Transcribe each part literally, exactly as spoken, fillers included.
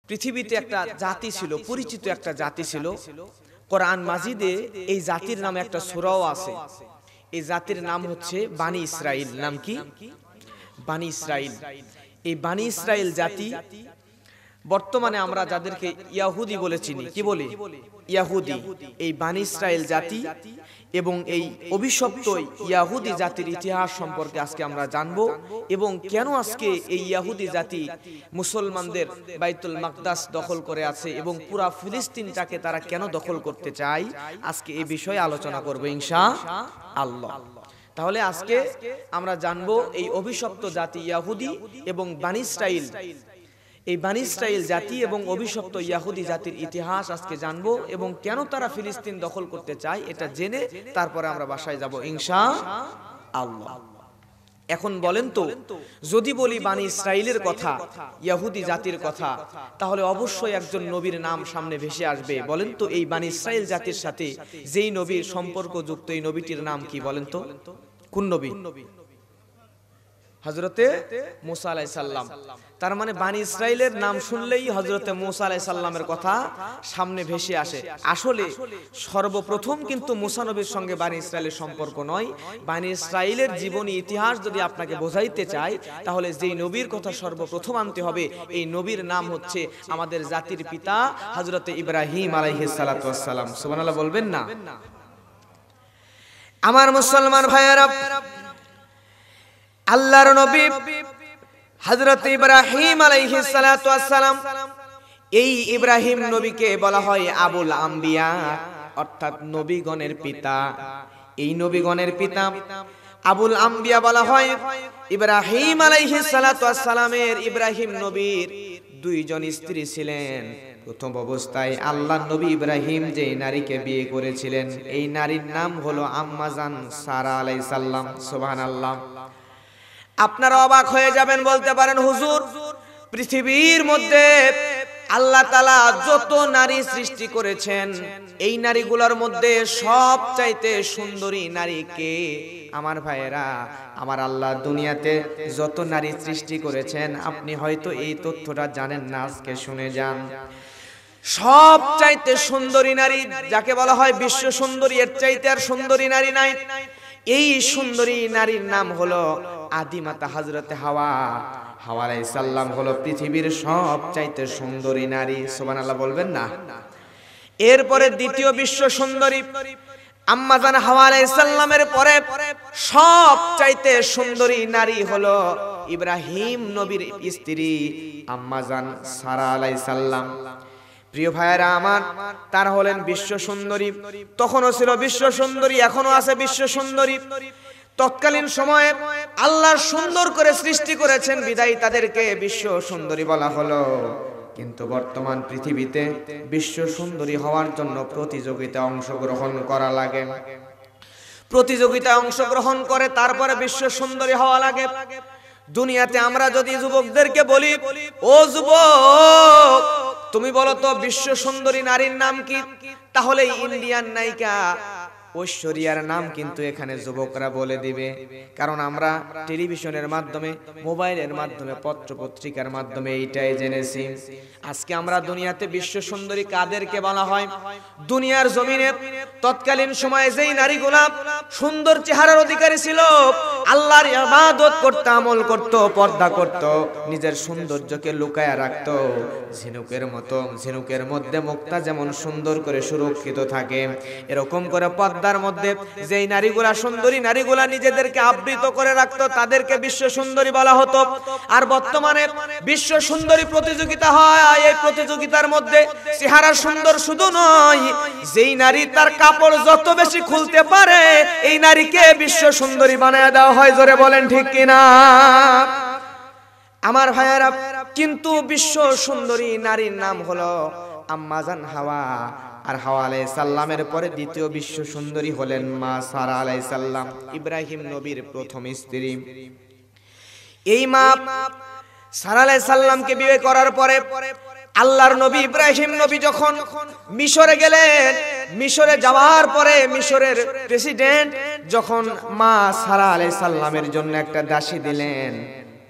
পৃথিবীতে একটা জাতি ছিল, পরিচিত একটা জাতি ছিল। কোরআন মাজিদে এই জাতির নামে একটা সূরাও আছে। এই জাতির নাম হচ্ছে বানি ইসরাইল। নাম কি? বানি ইসরাইল। এই বানি ইসরাইল জাতি বর্তমানে আমরা যাদেরকে ইয়াহুদি বলে চিনি, কি বলি? ইয়াহুদি। এই বানি ইসরাইল জাতি এবং এই অভিশপ্ত ইয়াহুদি জাতির ইতিহাস সম্পর্কে আজকে আমরা জানবো, এবং কেন আজকে এই ইয়াহুদি জাতি মুসলমানদের বাইতুল মাকদাস দখল করে আছে এবং পুরা ফিলিস্তিনটাকে তারা কেন দখল করতে চায়, আজকে এই বিষয়ে আলোচনা করব ইনশাআল্লাহ। তাহলে আজকে আমরা জানবো এই অভিশপ্ত জাতি ইয়াহুদি এবং বানি ইসরাইল, এই বানি ইসরাইল জাতি এবং অভিশপ্ত ইয়াহুদি জাতির ইতিহাস আজকে জানবো, এবং কেন তারা ফিলিস্তিন দখল করতে চায় এটা জেনে তারপরে আমরা বাসায় যাব ইনশাআল্লাহ। এখন বলেন তো, যদি বলি বানি ইসরাইলের কথা, ইয়াহুদি জাতির কথা, তাহলে অবশ্যই একজন নবীর নাম সামনে ভেসে আসবে। বলেন তো, এই বানি ইসরাইল জাতির সাথে যেই নবীর সম্পর্কযুক্ত এই নবীটির নাম কি? বলেন তো, কোন নবী? হযরতে মুসা আলাইহিস সালাম। তার মানে বানি ইসরাইলের নাম শুনলেই হযরতে মুসা আলাইহিস সালামের কথা সামনে ভেসে আসে। আসলে সর্বপ্রথম কিন্তু মুসা নবীর সঙ্গে বানি ইসরাইলের সম্পর্ক নয়। বানি ইসরাইলের জীবনী ইতিহাস যদি আপনাকে বোঝাইতে চাই, তাহলে যেই নবীর কথা সর্বপ্রথম আনতে হবে, এই নবীর নাম হচ্ছে আমাদের জাতির পিতা হযরতে ইব্রাহিম আলাইহিস সালাতু ওয়াস সালাম। সুবহানাল্লাহ বলবেন না? আমার মুসলমান ভাইয়েরা, আল্লাহর নবী হযরত ইব্রাহিম আলাইহিস সালাতু ওয়াস সালাম, এই ইব্রাহিম নবীকে বলা হয় আবুল আম্বিয়া, অর্থাৎ নবীগণের পিতা। এই নবীগণের পিতা আবুল আম্বিয়া বলা হয়। ইব্রাহিম আলাইহিস সালাতু ওয়াস সালামের, ইব্রাহিম নবীর দুইজন স্ত্রী ছিলেন। প্রথম অবস্থায় আল্লাহর নবী ইব্রাহিম যে নারীকে বিয়ে করেছিলেন, এই নারীর নাম হলো আম্মাজান সারা আলাইহিস সালাম। সুবহানাল্লাহ। আপনারা অবাক হয়ে যাবেন, বলতে পারেন, হুজুর, পৃথিবীর মধ্যে আল্লাহ তাআলা যত নারী সৃষ্টি করেছেন, এই নারীগুলোর মধ্যে সবচাইতে সুন্দরী নারী কে? আমার ভাইয়েরা, আমার আল্লাহ দুনিয়াতে যত নারী সৃষ্টি করেছেন, আপনি হয়তো এই তথ্যটা জানেন না, আজকে শুনে যান। সবচাইতে সুন্দরী নারী যাকে বলা হয় বিশ্ব সুন্দরী, এর চাইতে আর সুন্দরী নারী নাই। এই সুন্দরী নারীর নাম হলো আদিমাতা হযরতে হাওয়া। হাওয়া আলাইহিস সালাম হলো পৃথিবীর সবচাইতে সুন্দরী নারী। সুবহানাল্লাহ বলবেন না? এরপরে দ্বিতীয় বিশ্ব সুন্দরী আম্মাজান হাওয়া আলাইহিস সালামের পরে সবচাইতে সুন্দরী নারী হলো ইব্রাহিম নবীর স্ত্রী আম্মাজান সারা আলাইহিস সালাম। প্রিয় ভাইয়েরা আমার, তারা হলেন বিশ্ব সুন্দরী। তখনও ছিল বিশ্ব সুন্দরী, এখনো আছে বিশ্ব সুন্দরী। তৎকালীন সময়ে আল্লাহ সুন্দর করে সৃষ্টি করেছেন বিদায় তাদেরকে বিশ্ব সুন্দরী বলা হলো। কিন্তু বর্তমান পৃথিবীতে বিশ্ব সুন্দরী হওয়ার জন্য প্রতিযোগিতায় অংশগ্রহণ করা লাগে। প্রতিযোগিতায় অংশগ্রহণ করে তারপরে বিশ্ব সুন্দরী হওয়া লাগে। দুনিয়াতে আমরা যদি যুবকদেরকে বলি, ও যুবক, তুমি বলো তো বিশ্ব সুন্দরী নারীর নাম কি? তাহলে ইন্ডিয়ান নায়িকা ঐশ্বরিয়ার নাম কিন্তু এখানে যুবকরা বলে দিবে। কারণ আমরা টেলিভিশনের মাধ্যমে, মোবাইলের মাধ্যমে, পত্র পত্রিকার মাধ্যমে এইটাই জেনেছি। আজকে আমরা দুনিয়াতে বিশ্ব সুন্দরী কাদেরকে বলা হয়? দুনিয়ার জমিনে তৎকালীন সময়ে যেই নারীগুলা সুন্দর চেহারার অধিকারী ছিল, আল্লাহর ইবাদত করত, আমল করত, পর্দা করত, নিজের সৌন্দর্যকে লুকায়া রাখত, ঝিনুকের মতো, ঝিনুকের মধ্যে মুক্তা যেমন সুন্দর করে সুরক্ষিত থাকে, এরকম করে পর্দার মধ্যে যেই নারীগুলা, সুন্দরী নারীগুলা নিজেদেরকে আবৃত করে রাখতো, তাদেরকে বিশ্ব সুন্দরী বলা হতো। আর বর্তমানে বিশ্ব সুন্দরী প্রতিযোগিতা হয়। এই প্রতিযোগিতার মধ্যে চেহারা সুন্দর শুধু নয়, যেই নারী তার কাপড় যত বেশি খুলতে পারে, এই নারীকে বিশ্ব সুন্দরী বানায় দেওয়া হয়। জোরে বলেন ঠিক কিনা আমার ভাইয়েরা? কিন্তু বিশ্ব সুন্দরী নারীর নাম হলো আম্মাজান হাওয়া। আর হাওয়া আলাইহিস সালামের পরে দ্বিতীয় বিশ্ব সুন্দরী হলেন মা সারা আলাইহিস সালাম, ইব্রাহিম নবীর প্রথম স্ত্রী। এই মা সারা আলাইহিস সালামকে বিয়ে করার পরে আল্লাহর নবী ইব্রাহিম নবী যখন মিশরে গেলেন, মিশরে যাওয়ার পরে মিশরের প্রেসিডেন্ট যখন মা সারা আলাইহিস সালামের জন্য একটা দাসী দিলেন,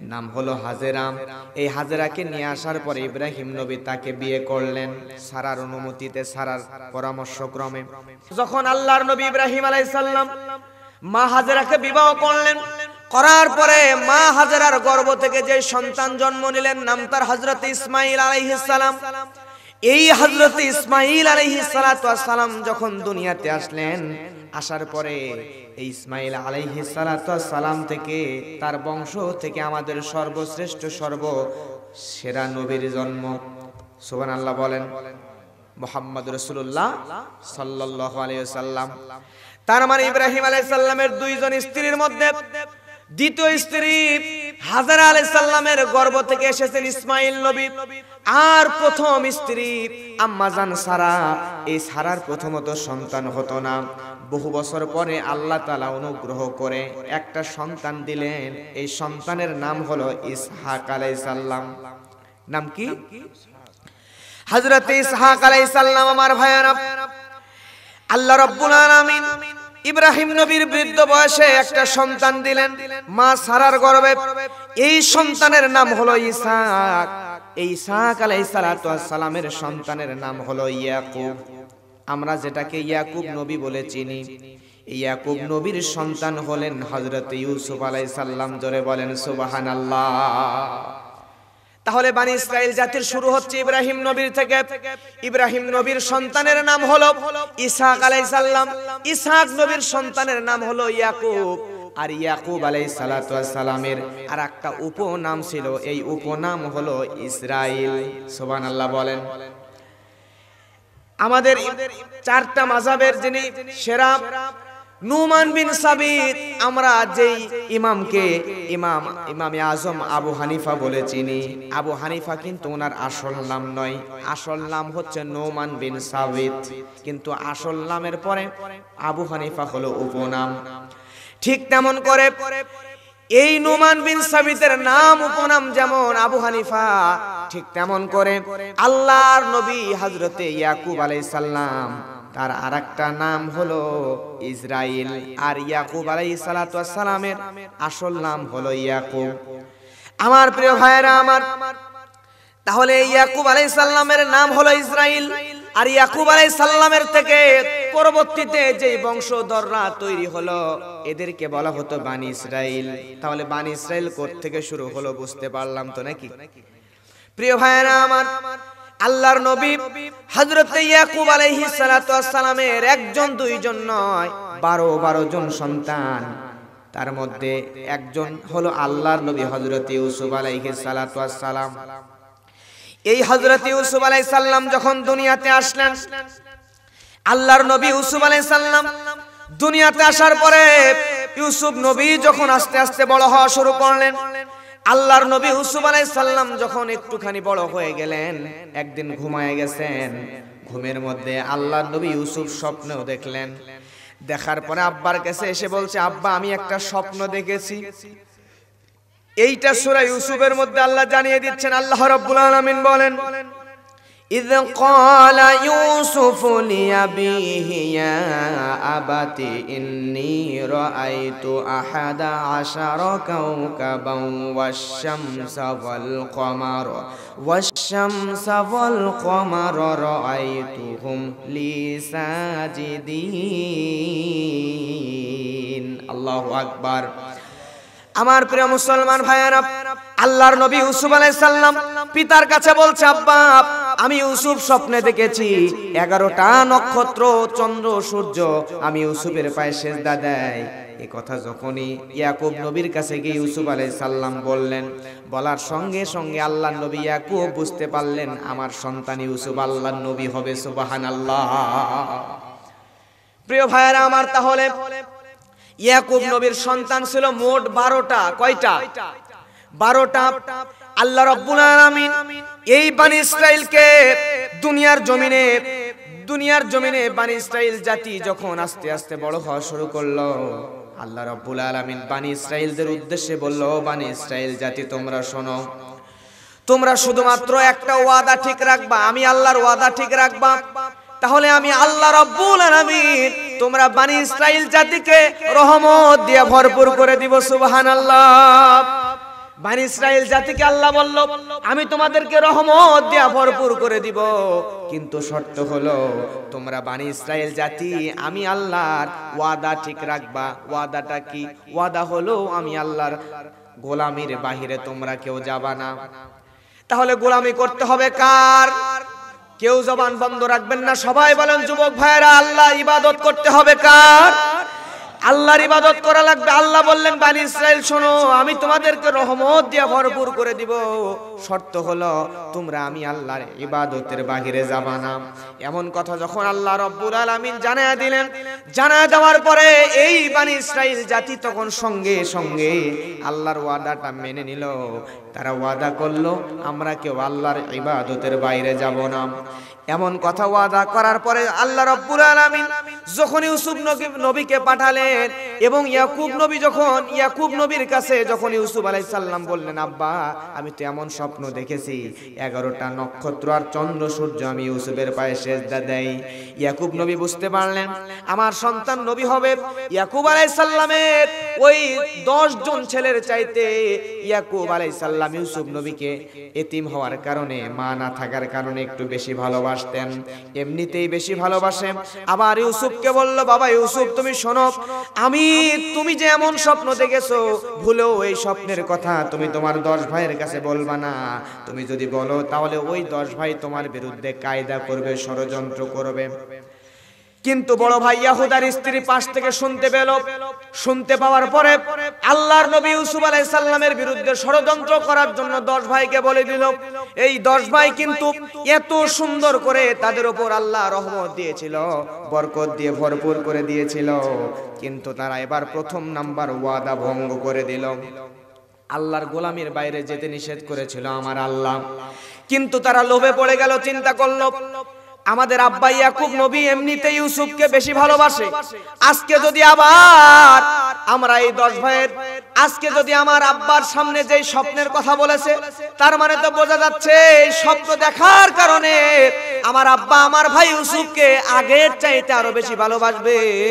নাম হলো হাজেরা। এই হাজেরাকে নিয়ে আসার পরে ইব্রাহিম নবী তাকে বিয়ে করলেন সারার অনুমতিতে, সারার পরামর্শক্রমে। যখন আল্লাহর নবী ইব্রাহিম আলাইহিস সালাম মা হাজেরাকে বিবাহ করলেন, করার পরে মা হাজেরার গর্ভ থেকে যে সন্তান জন্ম নিলেন নাম তার হযরত ইসমাঈল আলাইহিস সালাম। এই হযরত ইসমাঈল আলাইহিস সালাতু ওয়াস সালাম যখন দুনিয়াতে আসলেন, আসার পরে এই ইসমাঈল আলাইহিস সালাতু ওয়াস সালাম থেকে, তার বংশ থেকে আমাদের সর্বশ্রেষ্ঠ সর্ব সেরা নবীর জন্ম। সুবহানাল্লাহ বলেন। মুহাম্মদ রাসূলুল্লাহ সাল্লাল্লাহু আলাইহি ওয়াসাল্লাম। তার মানে ইব্রাহিম আলাইহিস সালামের দুইজন স্ত্রীর মধ্যে দ্বিতীয় স্ত্রী হাজেরা আলাইহিস সালামের গর্ভ থেকে এসেছেন ইসমাঈল নবী। আর প্রথম স্ত্রী আম্মা জান সারা, এই সারার প্রথমত সন্তান হতো না। বহু বছর পরে আল্লাহ তাআলা অনুগ্রহ করে একটা সন্তান দিলেন। এই সন্তানের নাম হলো ইসহাক আলাইহিস সালাম। নাম কি? হযরত ইসহাক আলাইহিস সালাম। আমার ভাইয়েরা, আল্লাহ রাব্বুল আলামিন ইব্রাহিম নবীর বৃদ্ধ বয়সে একটা সন্তান দিলেন মা সারার গর্ভে। এই সন্তানের নাম হলো ইসহাক। এই ইসহাক আলাইহিস সালাতু ওয়াস সালামের সন্তানের নাম হলো ইয়াকুব। আমরা যেটাকে ইয়াকুব নবী বলে চিনি, ইয়াকুব নবীর সন্তান হলেন হযরত ইউসুফ আলাইহিস সালাম। জোরে বলেন সুবহানাল্লাহ। তাহলে বনি ইসরাইল জাতির শুরু হচ্ছে ইব্রাহিম নবীর থেকে। ইব্রাহিম নবীর সন্তানের নাম হলো ইসহাক আলাইহিস সালাম। ইসহাক নবীর সন্তানের নাম হলো ইয়াকুব। আর ইয়াকুব আলাইহিস সালাতু ওয়াস সালামের আর একটা উপনাম ছিল, এই উপনাম হলো ইসরাইল। সুবহানাল্লাহ বলেন। আমাদের চারটা মাযহাবের যিনি সেরা নুমান বিন সাবিত, আমরা যেই ইমামকে ইমাম ইমামে আজম আবু হানিফা বলে চিনি, আবু হানিফা কিন্তু ওনার আসল নাম নয়। আসল নাম হচ্ছে নুমান বিন সাবিত, কিন্তু আসল নামের পরে আবু হানিফা হলো উপনাম। ঠিক তেমন করে এই নুমান বিন সাবিতের নাম উপনাম যেমন আবু হানিফা, ঠিক তেমন করে আল্লাহর নবী হযরতে ইয়াকুব আলাইহিস সালাম, তার আরেকটা নাম হলো ইসরাইল। আর ইয়াকুব আলাইহিস সালাতু ওয়াস সালামের আসল নাম হলো ইয়াকুব। আমার প্রিয় ভাইরা আমার, তাহলে ইয়াকুব আলাইহিস সালামের নাম হলো ইসরাইল। আর ইয়াকুব আলাইহিস সালামের থেকে পরবর্তীতে যে বংশধররা তৈরি হলো, এদেরকে বলা হতো বনি ইসরাইল। তাহলে বনি ইসরাইল কোথা থেকে শুরু হলো বুঝতে পারলাম তো নাকি? প্রিয় ভাইরা আমার, আল্লাহর নবী হযরত ইয়াকুব আলাইহিস সালাতু ওয়াস সালামের একজন দুইজন নয়, বারো বারো জন সন্তান। তার মধ্যে একজন হলো আল্লাহর নবী হযরত ইউসুফ আলাইহিস সালাতু ওয়াস সালাম। এই হযরত ইউসুফ আলাইহিস সালাম যখন দুনিয়াতে আসলেন, আল্লাহর নবী ইউসুফ আলাইহিস সালাম দুনিয়াতে আসার পরে ইউসুফ নবী যখন আস্তে আস্তে বড় হওয়া শুরু করলেন, আল্লাহর নবী ইউসুফ আলাইহিস সালাম যখন একটুখানি বড় হয়ে গেলেন, একদিন ঘুমায় গেছেন। ঘুমের মধ্যে আল্লাহর নবী ইউসুফ স্বপ্নও দেখলেন। দেখার পরে আব্বার কাছে এসে বলছে, আব্বা আমি একটা স্বপ্ন দেখেছি। এইটা সূরা ইউসুফের মধ্যে আল্লাহ জানিয়ে দিচ্ছেন। আল্লাহ রাব্বুল আলামিন বলেন, إذ قال يوسف لأبيه يا أبت إني رأيت أحد عشر كوكبا والشمس والقمر والشمس والقمر رأيتهم لي ساجدين الله أكبر। আমার প্রিয় মুসলমান ভাইয়েরা, আল্লাহর নবী ইউসুফ আলাইহিস সালাম পিতার কাছে বলছে, আব্বা আমি ইউসুফ স্বপ্নে দেখেছি এগারোটা নক্ষত্র, চন্দ্র, সূর্য আমি ইউসুফের পায়ে সিজদা দেয়। এই কথা যখনই ইয়াকুব নবীর কাছে গিয়ে ইউসুফ আলাইহিস সালাম বললেন, বলার সঙ্গে সঙ্গে আল্লাহর নবী ইয়াকুব বুঝতে পারলেন আমার সন্তান ইউসুফ আল্লাহর নবী হবে। সুবহানাল্লাহ। প্রিয় ভাইয়েরা আমার, তাহলে ইয়াকুব নবীর সন্তান ছিল মোট বারোটা। কয়টা? বারোটা। আল্লাহ রাব্বুল আলামিন এই বনি ইসরাইলকে দুনিয়ার জমিনে দুনিয়ার জমিনে বনি ইসরাইল জাতি যখন আস্তে আস্তে বড় হওয়া শুরু করলো, আল্লাহ রাব্বুল আলামিন বনি ইসরাইলদের উদ্দেশ্যে বলল, বনি ইসরাইল জাতি তোমরা শোনো, তোমরা শুধুমাত্র একটা ওয়াদা ঠিক রাখবা, আমি আল্লাহর ওয়াদা ঠিক রাখবা, তাহলে আমি আল্লাহ রাব্বুল আলামিন তোমরা বনি ইসরাইল জাতিকে রহমত দিয়ে ভরপুর করে দিব। সুবহানাল্লাহ। বনি ইসরাইল জাতিকে আল্লাহ বলল আমি তোমাদেরকে রহমত দিয়ে ভরপুর করে দিব, কিন্তু শর্ত হলো তোমরা বনি ইসরাইল জাতি আমি আল্লাহর ওয়াদা ঠিক রাখবা। ওয়াদাটা কি? ওয়াদা হলো আমি আল্লাহর গোলামির বাহিরে তোমরা কেউ যাবা না। তাহলে গোলামি করতে হবে কার? কেউ জবান বন্ধ রাখবেন না, সবাই বলেন যুবক ভাইরা, আল্লাহ ইবাদত করতে হবে কার? আল্লাহর ইবাদত করা লাগবে। আল্লাহ বললেন বনি ইসরাইল শোনো আমি তোমাদেরকে রহমত দিয়ে ভরপুর করে দিব, শর্ত হলো তোমরা আমি আল্লাহর ইবাদতের বাহিরে যাবা না। এমন কথা যখন আল্লাহ রাব্বুল আলামিন জানায়া দিলেন, জানায়া দেওয়ার পরে এই বনি ইসরাইল জাতি তখন সঙ্গে সঙ্গে আল্লাহর ওয়াদাটা মেনে নিল। তারা ওয়াদা করলো আমরা কেউ আল্লাহর ইবাদতের বাইরে যাব না। এমন কথা ওয়াদা করার পরে আল্লাহ রাব্বুল আলামিন যখন ইউসুফ নবীকে পাঠালেন এবং ইয়াকুব নবী যখন ইয়াকুব নবীর কাছে যখন ইউসুফ আলাইহিস সালাম বললেন আব্বা আমি তো এমন স্বপ্ন দেখেছি এগারোটা নক্ষত্র আর চন্দ্র সূর্য আমি ইউসুফের পায়ে সেজদা দেই। ইয়াকুব নবী বুঝতে পারলেন আমার সন্তান নবী হবে। ইয়াকুব আলাইহিস সালামের ওই দশ জন ছেলের চাইতে ইয়াকুব আলাইহিস সালাম ইউসুফ নবীকে এতিম হওয়ার কারণে মা না থাকার কারণে একটু বেশি ভালোবাসতেন, এমনিতেই বেশি ভালোবাসেন। আবার ইউসুফকে বলল বাবা ইউসুফ তুমি শোনো, আমি তুমি যে এমন স্বপ্ন দেখেছো ভুলেও এই স্বপ্নের কথা তুমি তোমার দশ ভাইয়ের কাছে বলবা না। তুমি যদি বলো তাহলে ওই দশ ভাই তোমার বিরুদ্ধে কায়দা করবে, ষড়যন্ত্র করবে। কিন্তু বড় ভাই ইয়াহুদার স্ত্রী পাশ থেকে শুনতে পেল। শুনতে পাওয়ার পরে আল্লাহর নবী ইউসুফ আলাইহিস সালামের বিরুদ্ধে ষড়যন্ত্র করার জন্য দশ ভাইকে বলে দিল। এই দশ ভাই কিন্তু এত সুন্দর করে তাদের উপর আল্লাহ রহমত দিয়েছিল, বরকত দিয়ে ভরপুর করে দিয়েছিল, কিন্তু তারা এবার প্রথম নাম্বার ওয়াদা ভঙ্গ করে দিল। আল্লাহর গোলামির বাইরে যেতে নিষেধ করেছিল আমার আল্লাহ, কিন্তু তারা লোভে পড়ে গেল। চিন্তা করলো আমাদের আব্বা ইয়াকুব নবী এমনিতে ইউসুফকে বেশি ভালোবাসে, আজকে যদি আবার আমরা এই দশ ভাইয়ের আজকে যদি আমার আব্বার সামনে যে স্বপ্নের কথা বলেছে তার মানে তো বোঝা যাচ্ছে এই স্বপ্ন দেখার কারণে আমার আব্বা আমার ভাই ইউসুফকে আগের চাইতে আরো বেশি ভালোবাসবে।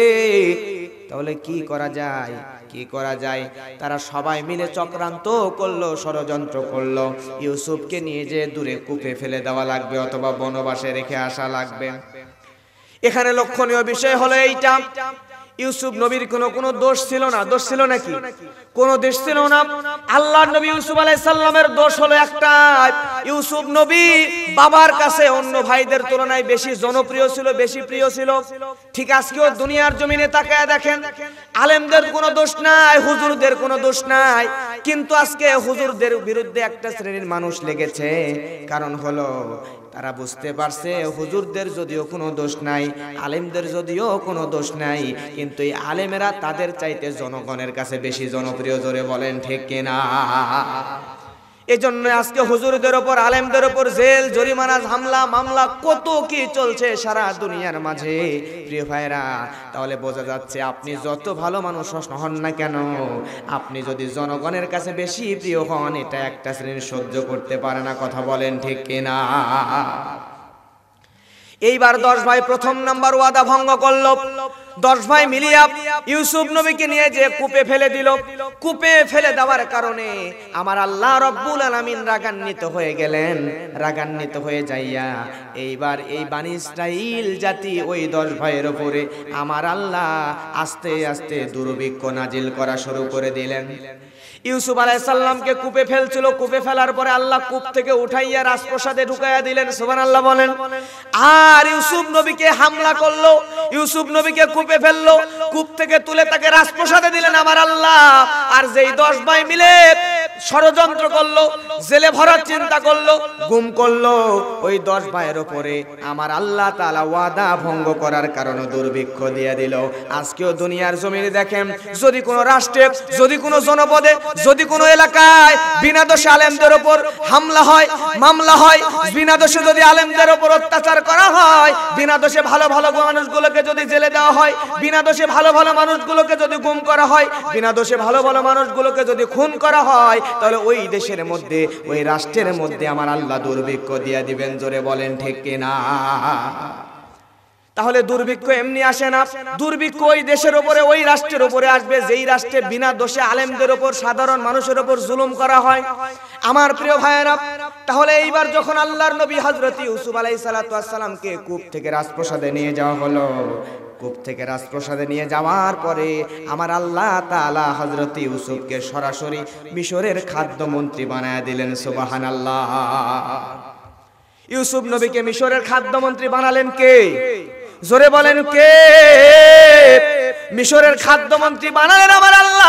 তাহলে কি করা যায়? কি করা যায়? তারা সবাই মিলে চক্রান্ত করলো, ষড়যন্ত্র করলো। ইউসুফকে নিয়ে যে দূরে কূপে ফেলে দেওয়া লাগবে অথবা বনবাসে রেখে আসা লাগবে। এখানে লক্ষণীয় বিষয় হলো এইটা, ইউসুফ নবীর কোনো কোনো দোষ ছিল না। দোষ ছিল নাকি? কোনো দোষ ছিল না। আল্লাহর নবী ইউসুফ আলাইহিস সালামের দোষ হলো একটা, ইউসুফ নবী বাবার কাছে অন্য ভাইদের তুলনায় বেশি জনপ্রিয় ছিল, বেশি প্রিয় ছিল। ঠিক আজকেও দুনিয়ার জমিনে তাকায় দেখেন, আলেমদের কোনো দোষ নাই, হুজুরদের কোনো দোষ নাই, কিন্তু আজকে হুজুরদের বিরুদ্ধে একটা শ্রেণীর মানুষ লেগেছে। কারণ হলো তারা বুঝতে পারছে হুজুরদের যদিও কোনো দোষ নাই, আলেমদের যদিও কোনো দোষ নাই, কিন্তু এই আলেমেরা তাদের চাইতে জনগণের কাছে বেশি জনপ্রিয়। জোরে বলেন ঠিক কিনা? এজন্য আজকে হুজুরদের উপর আলেমদের উপর জেল জরিমানা হামলা মামলা কত কি চলছে সারা দুনিয়ার মাঝে। প্রিয় ভাইরা, তাহলে বোঝা যাচ্ছে আপনি যত ভালো মানুষ হন না কেন, আপনি যদি জনগণের কাছে বেশি প্রিয় হন এটা একটা শ্রেণী সহ্য করতে পারে না। কথা বলেন ঠিক কিনা? এইবার দশ ভাই প্রথম নাম্বার ওয়াদা ভঙ্গ করলো। দশ ভাই মিলিয়া ইউসুফ নবীকে নিয়ে যে কূপে ফেলে দিল। কূপে ফেলে দেওয়ার কারণে আমার আল্লাহ রব্বুল আলামিন রাগান্বিত হয়ে গেলেন। রাগান্বিত হয়ে যাইয়া এইবার এই বনি ইসরাইল জাতি ওই দশ ভাইয়ের উপরে আমার আল্লাহ আস্তে আস্তে দুর্ভিক্ষ নাজিল করা শুরু করে দিলেন। ইউসুফ আলাইহিস সালামকে কূপে ফেলছিল, কূপে ফেলার পরে আল্লাহ কূপ থেকে উঠাইয়া রাজপ্রাসাদে ঢুকাইয়া দিলেন। সুবহানাল্লাহ বলেন। আর ইউসুফ নবীকে হামলা করলো, ইউসুফ নবীকে কূপে ফেললো, কূপ থেকে তুলে তাকে রাজপ্রাসাদে দিলেন আমার আল্লাহ। আর যেই দশ ভাই মিলে ষড়যন্ত্র করলো, জেলে ভরার চিন্তা করলো, গুম করলো, ওই দশ ভাইয়ের উপরে আমার আল্লাহ তাআলা ওয়াদা ভঙ্গ করার কারণে দুর্ভিক্ষ দিয়ে দিল। আজকেও দুনিয়ার জমিনে দেখেন, যদি কোনো রাষ্ট্রে, যদি কোনো জনপদে, যদি কোনো এলাকায় বিনা দোষে আলেমদের উপর হামলা হয়, মামলা হয়, বিনা দোষে যদি আলেমদের উপর অত্যাচার করা হয়, বিনা দোষে ভালো ভালো মানুষগুলোকে যদি জেলে দেওয়া হয়, বিনা দোষে ভালো ভালো মানুষগুলোকে যদি গুম করা হয়, বিনা দোষে ভালো ভালো মানুষগুলোকে যদি খুন করা হয়, তাহলে ওই দেশের মধ্যে, ওই রাষ্ট্রের মধ্যে আমার আল্লাহ দুর্ভিক্ষ দিয়ে দিবেন। জোরে বলেন ঠিক কিনা? তাহলে দুর্ভিক্ষ এমনি আসে না, দুর্ভিক্ষ ওই দেশের উপরে ওই রাষ্ট্রের উপরে আসবে যেই রাষ্ট্রে বিনা দোষে আলেমদের উপর সাধারণ মানুষের উপর জুলুম করা হয়। আমার প্রিয় ভাইয়েরা, তাহলে এইবার যখন আল্লাহর নবী হযরত ইউসুফ আলাইহিস সালাতু ওয়াস সালামকে কূপ থেকে রাজপ্রাসাদে নিয়ে যাওয়া হলো, কূপ থেকে রাজপ্রাসাদে নিয়ে যাওয়ার পরে আমার আল্লাহ তাআলা হযরত ইউসুফকে সরাসরি মিশরের খাদ্যমন্ত্রী বানায় দিলেন। সুবহানাল্লাহ। ইউসুফ নবীকে মিশরের খাদ্যমন্ত্রী বানালেন কে? জোরে বলেন কে? মিশরের খাদ্যমন্ত্রী বানালেন আমার আল্লাহ।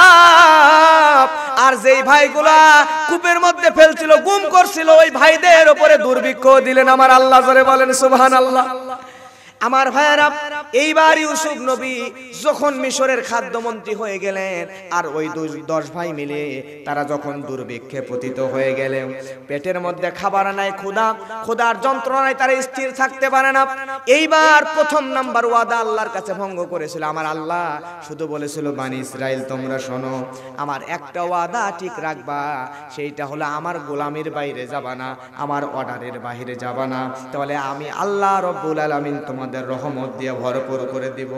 আর যেই ভাইগুলা কূপের মধ্যে ফেলছিল, গুম করছিল, ওই ভাইদের উপরে দুর্ভিক্ষ দিলেন আমার আল্লাহ। জোরে বলেন সুবহানাল্লাহ। আমার ভাইয়েরা, এইবার ইউসুফ নবী যখন মিশরের খাদ্যমন্ত্রী হয়ে গেলেন, আর ওই দশ ভাই মিলে তারা যখন দুর্ভিক্ষে পতিত হয়ে গেলেন, পেটের মধ্যে খাবার নাই, ক্ষুধা ক্ষুধার যন্ত্রণায় তারা স্থির থাকতে পারে না। এইবার প্রথম নাম্বার ওয়াদা আল্লাহর কাছে ভঙ্গ করেছিল আমার আল্লাহ। শুধু বলেছিল, বানি ইসরাইল তোমরা শোনো, আমার একটা ওয়াদা ঠিক রাখবা, সেইটা হলো আমার গোলামির বাইরে যাবা না, আমার অর্ডারের বাইরে যাবা না, তাহলে আমি আল্লাহ রব্বুল আলামিন তোমার রহমত দিয়ে ভরপুর করে দিব।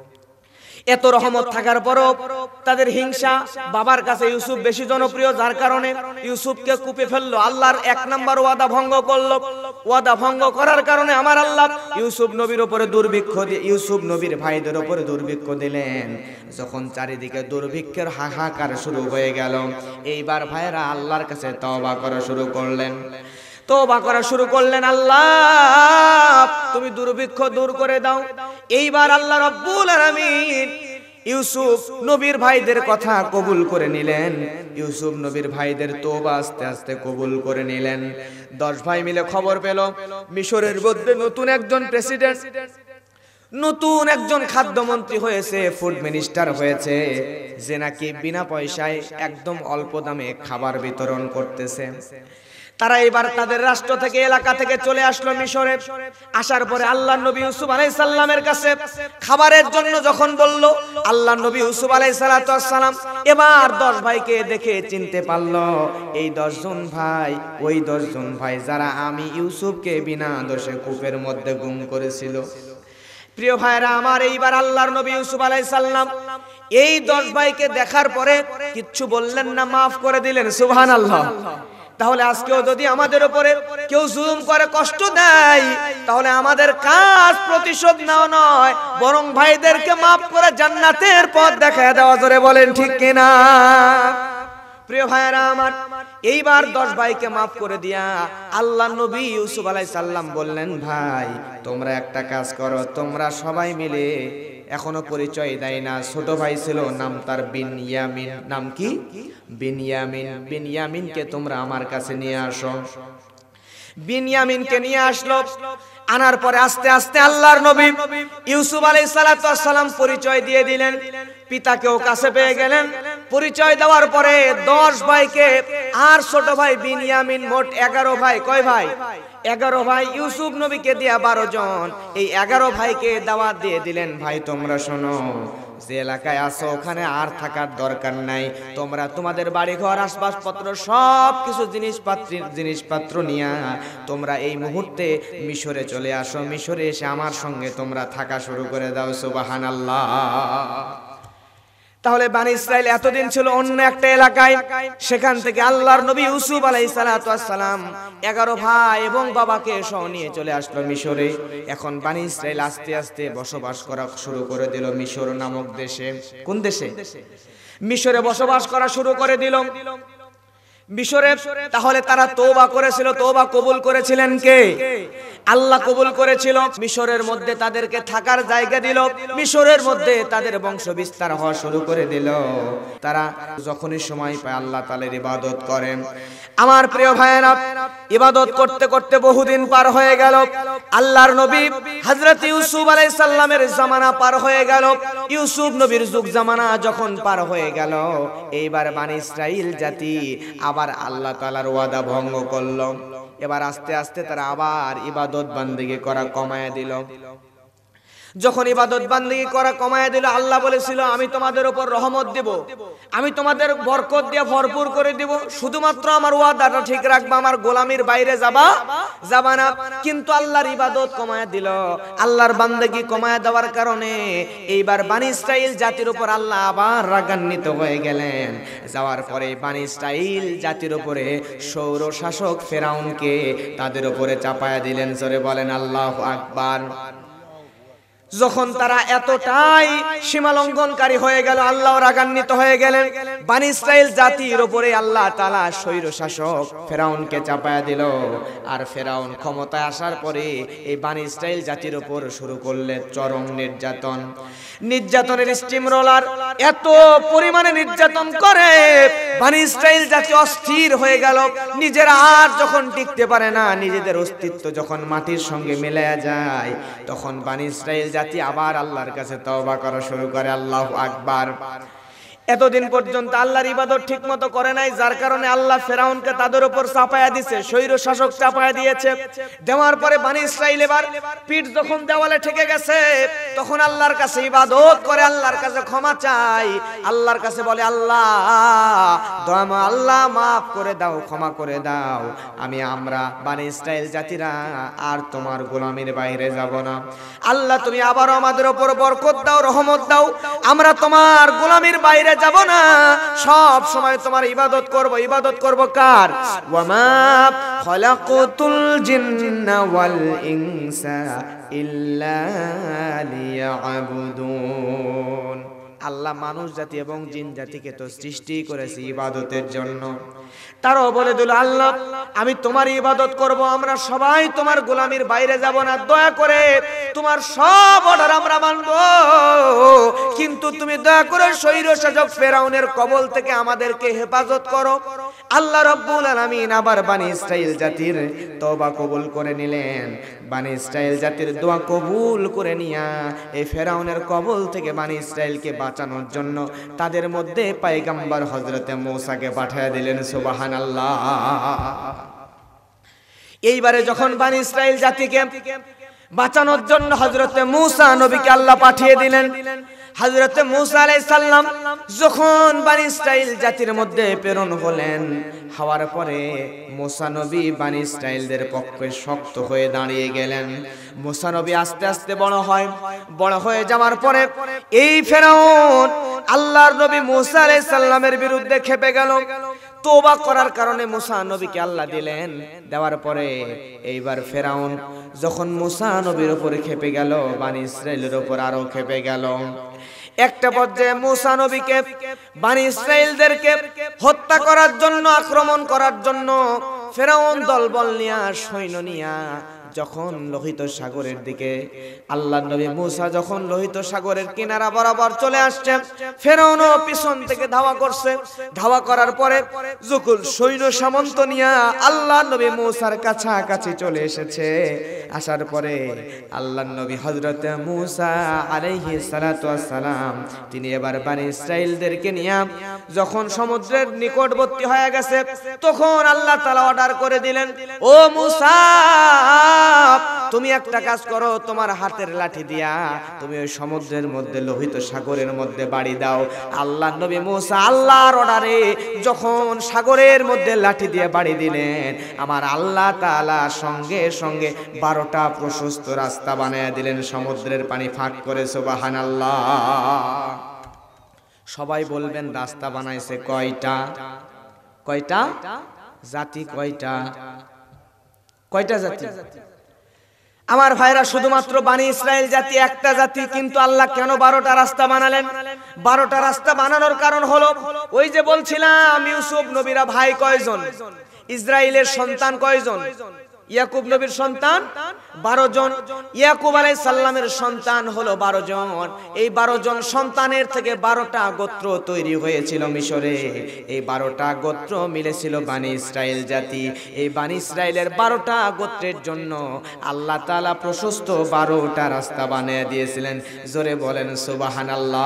এত রহমত থাকার পরও তাদের হিংসা, বাবার কাছে ইউসুফ বেশি জনপ্রিয়, যার কারণে ইউসুফকে কূপে ফেললো। আল্লাহর এক নাম্বার ওয়াদা ভঙ্গ করলো। ওয়াদা ভঙ্গ করার কারণে আমার আল্লাহ ইউসুফ নবীর উপরে দুর্ভিক্ষ দিয়ে ইউসুফ নবীর ভাইদের উপরে দুর্ভিক্ষ দিলেন। যখন চারিদিকে দুর্ভিক্ষের হাহাকার শুরু হয়ে গেল, এইবার ভাইরা আল্লাহর কাছে তওবা করা শুরু করলেন। তওবা করা শুরু করলেন, আল্লাহ তুমি দুর্ভিক্ষ দূর করে দাও। এইবার আল্লাহ রব্বুল আলামিন ইউসুফ নবীর ভাইদের কথা কবুল করে নিলেন। ইউসুফ নবীর ভাইদের তওবা আস্তে আস্তে কবুল করে নিলেন। দশ ভাই মিলে খবর পেল মিশরের মধ্যে নতুন একজন প্রেসিডেন্ট, নতুন একজন খাদ্যমন্ত্রী হয়েছে, ফুড মিনিস্টার হয়েছে, যে নাকি বিনা পয়সায় একদম অল্প দামে খাবার বিতরণ করতেছে। তারা এবার তাদের রাষ্ট্র থেকে, এলাকা থেকে চলে আসলো মিশরে। আসার পরে আল্লাহর নবী ইউসুফ আলাইহিস সালামের কাছে খাবারের জন্য যখন বলল, আল্লাহর নবী ইউসুফ আলাইহিস সালাম এবার দশ ভাইকে দেখে চিনতে পারলো, এই দশ জন ভাই ওই দশ জন ভাই যারা আমি ইউসুফকে বিনা দোষে কূপের মধ্যে গুম করেছিল। প্রিয় ভাইরা আমার, এইবার আল্লাহর নবী ইউসুফ আলাইহিস সালাম এই দশ ভাইকে দেখার পরে কিচ্ছু বললেন না, মাফ করে দিলেন। সুবহানাল্লাহ। তাহলে আজকেও যদি আমাদের উপরে কেউ জুলুম করে, কষ্ট দেয়, তাহলে আমাদের কাজ প্রতিশোধ নেওয়া নয়, বরং ভাইদেরকে মাফ করে জান্নাতের পথ দেখায় দেওয়া। জোরে বলেন ঠিক কিনা? প্রিয় ভাইরা আমার, এইবার দশ ভাইকে মাফ করে দিয়া আল্লাহ নবী ইউসুফ আলাইহিস সালাম বললেন, ভাই তোমরা একটা কাজ করো, তোমরা সবাই মিলে, এখনো পরিচয় দেয় না, ছোট ভাই ছিল, নাম তার বিনয়ামিন। নাম কি? বিনয়ামিন। বিনয়ামিনকে তোমরা আমার কাছে নিয়ে আসো। বিনয়ামিনকে নিয়ে আসলো। আনার পরে আস্তে আস্তে আল্লাহর নবী ইউসুফ আলাইহিস সালাতু ওয়াস সালাম পরিচয় দিয়ে দিলেন, পিতাকেও কাছে পেয়ে গেলেন। পরিচয় দেওয়ার পরে দশ ভাইকে আর ছোট ভাই বিনয়ামিন, মোট এগারো ভাই। কয় ভাই? এগারো ভাই। ইউসুফ নবীকে দিয়া বারো জন। এই এগারো ভাইকে দাওয়াত দিয়ে দিলেন, ভাই তোমরা শোনো, যে এলাকায় আছো ওখানে আর থাকার দরকার নাই, তোমরা তোমাদের বাড়ি ঘর, আসবাবপত্র, সব কিছু জিনিসপত্র জিনিসপত্র নিয়ে তোমরা এই মুহূর্তে মিশরে চলে আসো। মিশরে এসে আমার সঙ্গে তোমরা থাকা শুরু করে দাও। সুবহানাল্লাহ। তাহলে বানি ইসরাইল এতদিন ছিল অন্য একটা এলাকায়, সেখান থেকে আল্লাহর নবী ইউসুফ আলাইহিস সালাতু ওয়াস সালাম এগারো ভাই এবং বাবাকে সহ নিয়ে চলে আসলো মিশরে। এখন বানি ইসরাইল আস্তে আস্তে বসবাস করা শুরু করে দিল মিশর নামক দেশে। কোন দেশে? মিশরে বসবাস করা শুরু করে দিল মিশরে। তাহলে তারা তওবা করেছিল, তওবা কবুল করেছিলেন কে? আল্লাহ কবুল করেছিল। মিশরের মধ্যে তাদেরকে থাকার জায়গা দিল, মিশরের মধ্যে তাদের বংশ বিস্তার হওয়া শুরু করে দিল। তারা যখনই সময় পায় আল্লাহ তাআলার ইবাদত করেন। আমার প্রিয় ভাইয়েরা, ইবাদত করতে করতে বহুদিন পার হয়ে গেল। আল্লাহর নবী হযরত ইউসুফ আলাইহিস সালামের জামানা পার হয়ে গেল। ইউসুফ নবীর যুগ জামানা যখন পার হয়ে গেল, এইবার বানি ইসরাইল জাতি আবার আল্লাহ তাআলার ওয়াদা ভঙ্গ করলো। এবার আস্তে আস্তে তারা আবার ইবাদত বান্দেগি করা কমায় দিল। যখন ইবাদত বান্দেগি করা কমায় দিল, আল্লাহ বলেছিল আমি তোমাদের উপর রহমত দেব, আমি তোমাদের বরকত দিয়ে ভরপুর করে দেব, শুধুমাত্র আমার ওয়াদাটা ঠিক রাখবা, আমার গোলামির বাইরে যাবা যাবা না। কিন্তু আল্লাহর ইবাদত কমায় দিল, আল্লাহর বান্দেগি কমায় দেওয়ার কারণে এইবার বনি ইসরাইল জাতির উপর আল্লাহ আবার রাগান্বিত হয়ে গেলেন। যাওয়ার পরে বনি ইসরাইল জাতির উপরে সৌর শাসক ফেরাউনকে তাদের উপরে চাপায়া দিলেন। জোরে বলেন আল্লাহু আকবার। যখন তারা এতটাই সীমালঙ্ঘনকারী হয়ে গেল, আল্লাহ রাগান্বিত হয়ে গেলেন, বনি ইসরাইল জাতির উপরে আল্লাহ তাআলা স্বৈর শাসক ফেরাউনকে চাপায়া দিল। আর ফেরাউন ক্ষমতায় আসার পরে এই বনি ইসরাইল জাতির উপর শুরু করলেন চরম নির্যাতন। নির্যাতনের স্টিম রোলার এত পরিমাণে নির্যাতন করে বনি ইসরাইল জাতি অস্থির হয়ে গেল। নিজেরা আর যখন টিকতে পারে না, নিজেদের অস্তিত্ব যখন মাটির সঙ্গে মিলে যায়, তখন বনি ইসরাইল জাতি আবার আল্লাহর কাছে তওবা করা শুরু করে। আল্লাহু আকবার। এতদিন পর্যন্ত আল্লাহর ইবাদত ঠিকমতো করে নাই, যার কারণে আল্লাহ ফেরাউনকে তাদের উপর চাপায়া দিয়েছে, স্বৈর শাসক চাপায়া দিয়েছে। দেওয়ার পরে বনি ইসরাইল এবার পিঠ যখন দেওয়ালে ঠেকে গেছে, তখন আল্লাহর কাছে ইবাদত করে, আল্লাহর কাছে ক্ষমা চাই, আল্লাহর কাছে বলে আল্লাহ দয়াময় আল্লাহ মাফ করে দাও, ক্ষমা করে দাও, আমি আমরা বনি ইসরাইল জাতিরা আর তোমার গোলামির বাইরে যাব না। আল্লাহ তুমি আবারও আমাদের উপর বরকত দাও, রহমত দাও, আমরা তোমার গোলামির বাইরে যাব না, সব সময় তোমার ইবাদত করব। ইবাদত করব কার? ওয়ামা খালাকাতুল জিন্না ওয়াল ইনসা ইল্লা লিয়াবুদুন। আল্লাহ মানুষ জাতি এবং জিন জাতিকে তো সৃষ্টি করেছে ইবাদতের জন্য। তারাও বলে দিল আল্লাহ আমি তোমার ইবাদত করব, আমরা সবাই তোমার গোলামির বাইরে যাব না, দয়া করে তোমার সব অর্ডার আমরা মানব, কিন্তু তুমি দয়া করে স্বৈর শাসক ফেরাউনের কবল থেকে আমাদেরকে হেফাজত করো। আল্লাহ রাব্বুল আলামিন আবার বনি ইসরাইল জাতির তওবা কবুল করে নিলেন। বনি ইসরাইল জাতির দোয়া কবুল করে নিয়া এই ফেরাউনের কবল থেকে বনি ইসরাইলকে বাঁচানোর জন্য তাদের মধ্যে পয়গম্বর হযরতে মূসাকে পাঠিয়ে দিলেন। সুবহানাল্লাহ। এইবারে যখন বনি ইসরাইল জাতিকে বাঁচানোর জন্য হযরতে মূসা নবীকে আল্লাহ পাঠিয়ে দিলেন, হযরতে মূসা আলাইহিস সালাম যখন বনি ইসরাইল জাতির মধ্যে প্রেরণ হলেন, হওয়ার পরে মূসা নবী বনি ইসরাইলদের পক্ষে শক্ত হয়ে দাঁড়িয়ে গেলেন। মূসা নবী আস্তে আস্তে বড় হয়, বড় হয়ে যাওয়ার পরে এই ফেরাউন আল্লাহর নবী মূসা আলাইহিস সালামের বিরুদ্ধে খেপে গেল। তওবা করার কারণে মূসা নবীকে আল্লাহ দিলেন। দেওয়ার পরে এইবার ফেরাউন যখন মূসা নবীর উপরে খেপে গেল, বনি ইসরাইলের উপর আরো খেপে গেল। একটা পর্যায়ে মূসা নবীকে বনি ইসরাইলদেরকে হত্যা করার জন্য, আক্রমণ করার জন্য ফেরাউন দলবল নিয়া, সৈন্য নিয়া যখন লোহিত সাগরের দিকে, আল্লাহর নবী মূসা যখন লোহিত সাগরের কিনারা বরাবর চলে আসছে, ফেরাউনও পিছন থেকে ধাওয়া করছে। ধাওয়া করার পরে যখন সৈন্য সামন্ত নিয়া আল্লাহর নবী মূসার কাছাকাছি চলে এসেছে, আসার পরে আল্লাহর নবী হযরতে মূসা আলাইহিস সালাতু ওয়াস সালাম তিনি এবার বনি ইসরাইলদেরকে নিয়ে যখন সমুদ্রের নিকটবর্তী হয়ে গেছে, তখন আল্লাহ তাআলা অর্ডার করে দিলেন, ও মূসা তুমি একটা কাজ করো, তোমার হাতের লাঠি দিয়া তুমি ওই সমুদ্রের মধ্যে, লোহিত সাগরের মধ্যে বাড়ি দাও। আল্লাহর নবী মূসা আল্লাহর অর্ডারে যখন সাগরের মধ্যে লাঠি দিয়ে বাড়ি দিলেন, আমার আল্লাহ তাআলা সঙ্গে সঙ্গে বারোটা প্রশস্ত রাস্তা বানিয়ে দিলেন, সমুদ্রের পানি ফাঁক করে। সুবহানাল্লাহ। সবাই বলবেন রাস্তা বানাইছে কয়টা? কয়টা জাতি? কয়টা কয়টা জাতি? আমার ভাইরা, শুধুমাত্র বনি ইসরাইল জাতি একটা জাতি, কিন্তু আল্লাহ কেন বারোটা রাস্তা বানালেন? বারোটা রাস্তা বানানোর কারণ হলো, ওই যে বলছিলাম ইউসুফ নবীরা ভাই কয়জন, ইসরাইলের সন্তান কয়জন? ইয়াকুব নবীর সন্তান বারো জন, ইয়াকুব আলাইহিস সালামের সন্তান হলো বারো জন। এই বারো জন সন্তানের থেকে বারোটা গোত্র তৈরি হয়েছিল মিশরে। এই বারোটা গোত্র মিলেছিল বনি ইসরাইল জাতি। এই বনি ইসরাইলের বারোটা গোত্রের জন্য আল্লাহ তাআলা প্রশস্ত বারোটা রাস্তা বানিয়ে দিয়েছিলেন। জোরে বলেন সুবহানাল্লাহ।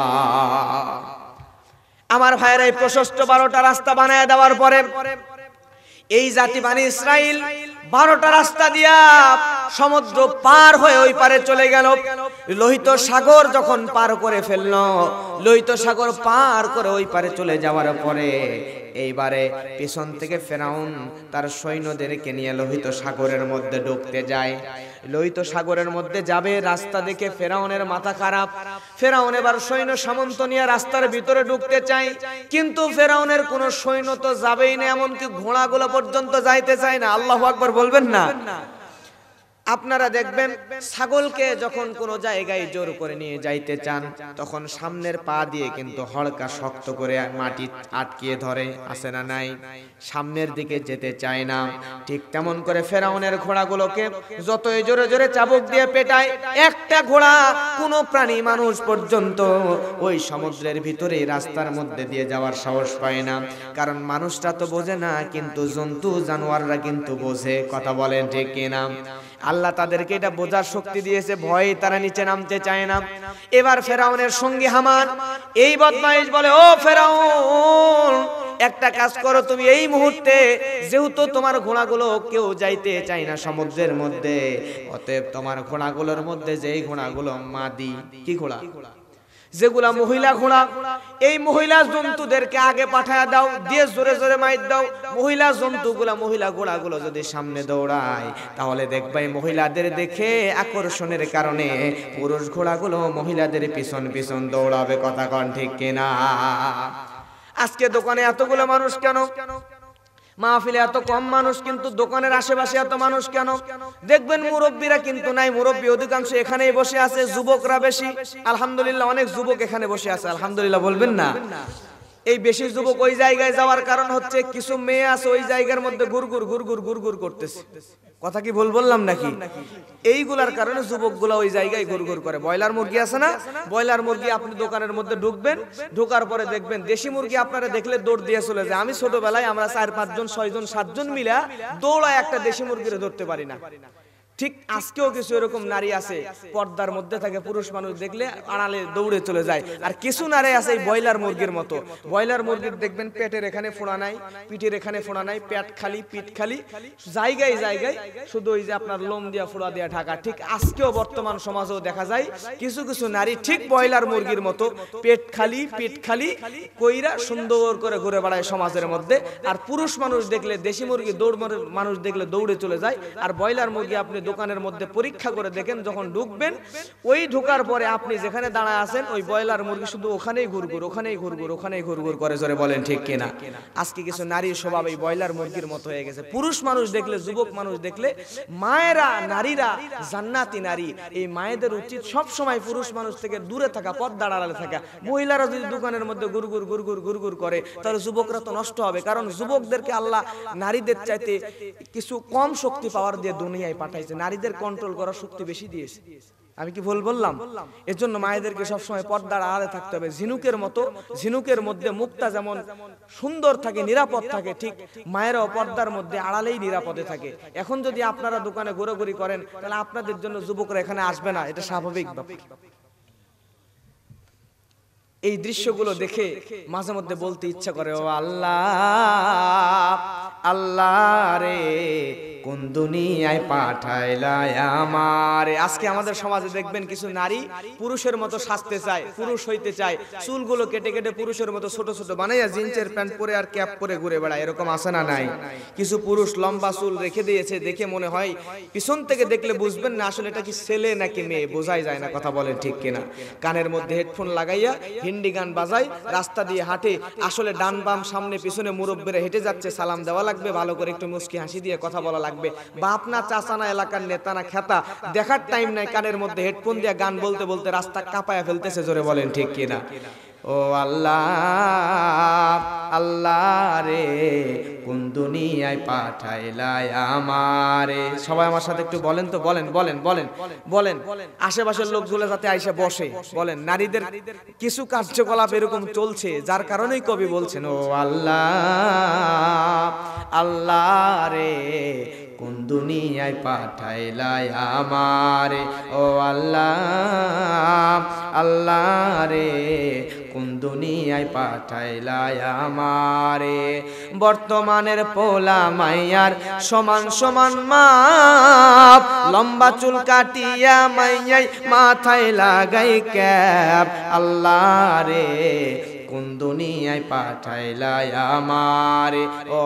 আমার ভাইরা, এই প্রশস্ত বারোটা রাস্তা বানিয়ে দেওয়ার পরে এই জাতি বনি ইসরাইল বারোটা রাস্তা দিয়া সমুদ্র পার হয়ে ওই পারে চলে গেল। লোহিত সাগর যখন পার করে ফেলল, লোহিত সাগর পার করে ওই পারে চলে যাওয়ার পরে এইবারে পিছন থেকে ফেরাউন তার সৈন্যদেরকে নিয়ে লোহিত সাগরের মধ্যে ঢুকতে যায়। লোহিত সাগরের মধ্যে যাবে, রাস্তা দেখে ফেরাউনের মাথা খারাপ। ফেরাউন এবার সৈন্য সামন্ত নিয়ে রাস্তার ভিতরে ঢুকতে চায়, কিন্তু ফেরাউনের কোন সৈন্য তো যাবেই না, এমনকি ঘোড়াগুলো পর্যন্ত যাইতে চায় না। আল্লাহু আকবার বলবেন না? আপনারা দেখবেন ছাগলকে যখন কোনো জায়গায় জোর করে নিয়ে যাইতে চান, তখন সামনের পা দিয়ে কিন্তু হড়কা শক্ত করে মাটি আটকিয়ে ধরে, আছে না নাই? সামনের দিকে যেতে চায় না। ঠিক তেমন করে ফেরাউনের ঘোড়াগুলোকে যতই জোরে জোরে চাবুক দিয়ে পেটায়, একটা ঘোড়া কোনো প্রাণী মানুষ পর্যন্ত ওই সমুদ্রের ভিতরে রাস্তার মধ্যে দিয়ে যাওয়ার সাহস পায় না। কারণ মানুষটা তো বোঝে না, কিন্তু জন্তু জানোয়াররা কিন্তু বোঝে। কথা বলেন ঠিক কিনা? আল্লাহ তাদেরকে এটা বোঝার শক্তি দিয়েছে, ভয়ে তারা নিচে নামতে চায় না। এবার ফেরাউনের সঙ্গী হামান এই বদমাইশ বলে, ও ফেরাউন, একটা কাজ করো, তুমি এই মুহূর্তে যেহেতু তোমার ঘোড়াগুলো কেউ যাইতে চায় না সমুদ্রের মধ্যে, অতএব তোমার ঘোড়াগুলোর মধ্যে যেই ঘোড়াগুলো মাদি, কি ঘোড়া, যেগুলা মহিলা ঘোড়া, এই মহিলা জন্তুদেরকে আগে পাঠায় দাও, দিয়ে জোরে জোরে মাইর দাও। মহিলা জন্তুগুলা, মহিলা ঘোড়াগুলো যদি সামনে দৌড়ায়, তাহলে দেখবে মহিলাদের দেখে আকর্ষণের কারণে পুরুষ ঘোড়াগুলো মহিলাদের পিছন পিছন দৌড়াবে। কথা কন ঠিক কিনা? আজকে দোকানে এতগুলো মানুষ কেন? মাহফিলে এত কম মানুষ, কিন্তু দোকানের আশেপাশে এত মানুষ কেন? দেখবেন মুরব্বীরা কিন্তু নাই, মুরব্বী অধিকাংশ এখানেই বসে আছে, যুবকরা বেশি। আলহামদুলিল্লাহ, অনেক যুবক এখানে বসে আছে, আলহামদুলিল্লাহ বলবেন না? এই বেশি যুবক ওই জায়গায় যাওয়ার কারণ হচ্ছে কিছু মেয়ে আছে ওই জায়গার মধ্যে গুরগুর গুরগুর গুরগুর করতেছে। কথা কি ভুল বললাম নাকি? এইগুলার কারণে যুবকগুলা ওই জায়গায় গুরগুর করে। ব্রয়লার মুরগি আছে না, ব্রয়লার মুরগি আপনি দোকানের মধ্যে ঢুকবেন, ঢোকার পরে দেখবেন দেশি মুরগি আপনারা দেখলে দৌড় দিয়ে চলে যায়। আমি ছোটবেলায় আমরা চার পাঁচজন ছয়জন সাতজন মিলা দৌড়ায় একটা দেশি মুরগিরে ধরতে পারি না। ঠিক আজকেও কিছু এরকম নারী আছে, পর্দার মধ্যে থাকে, পুরুষ মানুষ দেখলে আড়ালে দৌড়ে চলে যায়। আর কিছু নারী আছে এই ব্রয়লার মুরগির মতো। ব্রয়লার মুরগির দেখবেন পেটের এখানে ফোড়া নাই, পিঠের এখানে ফোড়া নাই, পেট খালি, পিঠ খালি, জায়গায় জায়গায় শুধু ওই যে আপনার লোম দিয়া ফোড়া দিয়া ঢাকা। ঠিক আজকেও বর্তমান সমাজেও দেখা যায় কিছু কিছু নারী ঠিক ব্রয়লার মুরগির মতো পেট খালি, পিঠ খালি কইরা সুন্দর করে ঘুরে বেড়ায় সমাজের মধ্যে। আর পুরুষ মানুষ দেখলে, দেশি মুরগি দৌড় মানুষ দেখলে দৌড়ে চলে যায়। আর ব্রয়লার মুরগি আপনি দোকানের মধ্যে পরীক্ষা করে দেখেন, যখন ঢুকবেন ওই ঢোকার পরে আপনি যেখানে দাঁড়ায় আছেন ওই ব্রয়লার মুরগি শুধু ওখানেই ঘুরঘুর, ওখানেই ঘুরঘুর, ওখানেই ঘুরঘুর করে। জোরে বলেন ঠিক কিনা? আজকে কিছু নারীর স্বভাব এই ব্রয়লার মুরগির মতো হয়ে গেছে। পুরুষ মানুষ দেখলে, যুবক মানুষ দেখলে, মায়েরা, নারীরা জান্নাতি নারী, এই মায়েদের উচিত সব সময় পুরুষ মানুষ থেকে দূরে থাকা, পর্দা আড়ালে থাকা। মহিলারা যদি দোকানের মধ্যে গুরগুর গুরগুর গুরগুর করে, তাহলে যুবকরা তো নষ্ট হবে। কারণ যুবকদেরকে আল্লাহ নারীদের চাইতে কিছু কম শক্তি পাওয়ার দিয়ে দুনিয়ায় পাঠাইছে, নারীদের কন্ট্রোল করার শক্তি বেশি দিয়েছে। আমি কি ভুল বললাম? এর জন্য মায়েদেরকে সবসময় পর্দার আড়ালে থাকতে হবে। ঝিনুকের মতো, ঝিনুকের মধ্যে মুক্তা যেমন সুন্দর থাকে, নিরাপদ থাকে, ঠিক মায়েরাও পর্দার মধ্যে আড়ালেই নিরাপদে থাকে। এখন যদি আপনারা দোকানে ঘোরাঘুরি করেন, তাহলে আপনাদের জন্য যুবকরা এখানে আসবে না, এটা স্বাভাবিক ব্যাপার। এই দৃশ্যগুলো দেখে মাঝে মধ্যে বলতে ইচ্ছা করে, ও আল্লাহ, আল্লাহ রে, কোন দুনিয়ায় পাঠাইলা আমারে। আজকে আমাদের সমাজে দেখবেন কিছু নারী পুরুষের মতো সাজতে চায়, পুরুষ হইতে চায়, চুলগুলো কেটে কেটে পুরুষের মতো ছোট ছোট বানাইয়া জিন্সের প্যান্ট পরে আর ক্যাপ পরে ঘুরে বেড়ায়। এরকম আছে না নাই? কিছু পুরুষ লম্বা চুল রেখে দিয়েছে, দেখে মনে হয়, পিছন থেকে দেখলে বুঝবেন না আসলে এটা কি ছেলে নাকি মেয়ে, বোঝাই যায় না। কথা বলেন ঠিক কিনা? কানের মধ্যে হেডফোন লাগাইয়া হিন্দি গান বাজায়, রাস্তা দিয়ে হাঁটে, আসলে ডান বাম সামনে পিছনে মুরব্বীরা হেঁটে যাচ্ছে, সালাম দেওয়া লাগবে, ভালো করে একটু মুস্কি হাসি দিয়ে কথা বলা লাগবে। বাপ না, চাচা না, এলাকার নেতা না, খেতা, দেখার টাইম নাই, কানের মধ্যে হেডফোন দিয়ে গান বলতে বলতে রাস্তা কাঁপায়া ফেলতেছে। জোরে বলেন ঠিক কিনা? ও আল্লাহ, আল্লাহ রে, কোন দুনিয়ায় পাঠাইলা আমারে। সবাই আমার সাথে একটু বলেন তো, বলেন বলেন বলেন বলেন। আশেপাশের লোকগুলো যাতে আইসা বসে বলেন। নারীদের কিছু কার্যকলাপ এরকম চলছে, যার কারণেই কবি বলছেন, ও আল্লাহ, আল্লাহ রে, কোন দুনিয়ায় পাঠাইলা আমারে। ও আল্লাহ, আল্লাহ রে, কোন দুনিয়ায় পাঠাইলা আমারে। বর্তমানের পোলা মাইয়ার সমান সমান মাপ, লম্বা চুল কাটিয়া মাইয়াই মাথায় লাগাই ক্যাপ। আল্লাহ রে কোন দুনিয়ায় পাঠাইলা আমারে, ও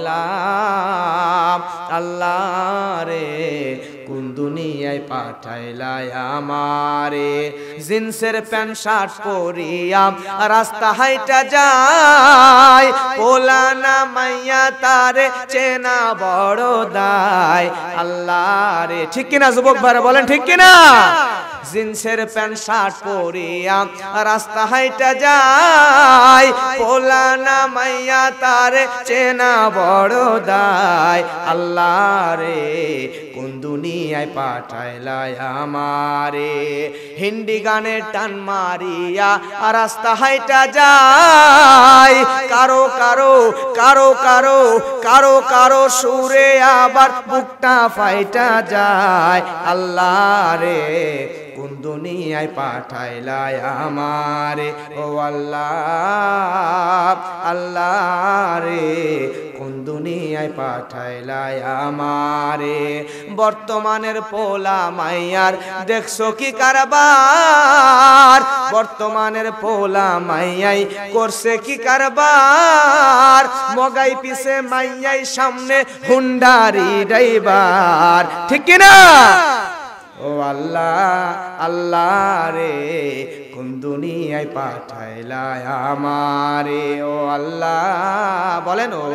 আল্লাহ আল্লাহ রে কোন দুনিয়ায় পাঠাইলা আমারে। জিন্সের প্যান্ট শার্ট পরিয়া রাস্তা হাইটা যায়, পোলা না মাইয়া তারে চেনা বড় দায়। আল্লাহ রে, ঠিক কিনা যুবক ভাইরা বলেন ঠিক কিনা? জিন্সের প্যান্ট শার্ট পরিয়া রাস্তা হাইটা যায়, পোলা না মাইয়া তারে চেনা বড় দায়। আল্লাহ রে কোন দুনিয়ায় পাঠাইলা আমারে। হিন্দি গানের টান মারিয়া রাস্তা হাইটা যায়, কারো কারো কারো কারো কারো কারো সুরে আবার বুকটা ফাইটা যায়। আল্লাহ রে কোন দুনিয়ায় পাঠাইলা আমারে, ও আল্লাহ আল্লাহ রে কোন দুনিয়ায় পাঠাইলা আমারে। বর্তমানের পোলা মাইয়ার দেখছো কি কারবার, বর্তমানের পোলা মাইয়াই করছে কি কারবার। মগাই পিছে মাইয়াই সামনে হুন্ডারি ড্রাইভার, ঠিক কিনা? ও আল্লাহ আল্লাহ রে কোন দুনিয়ায় পাঠাইলা আমারে, ও আল্লাহ বলেন ও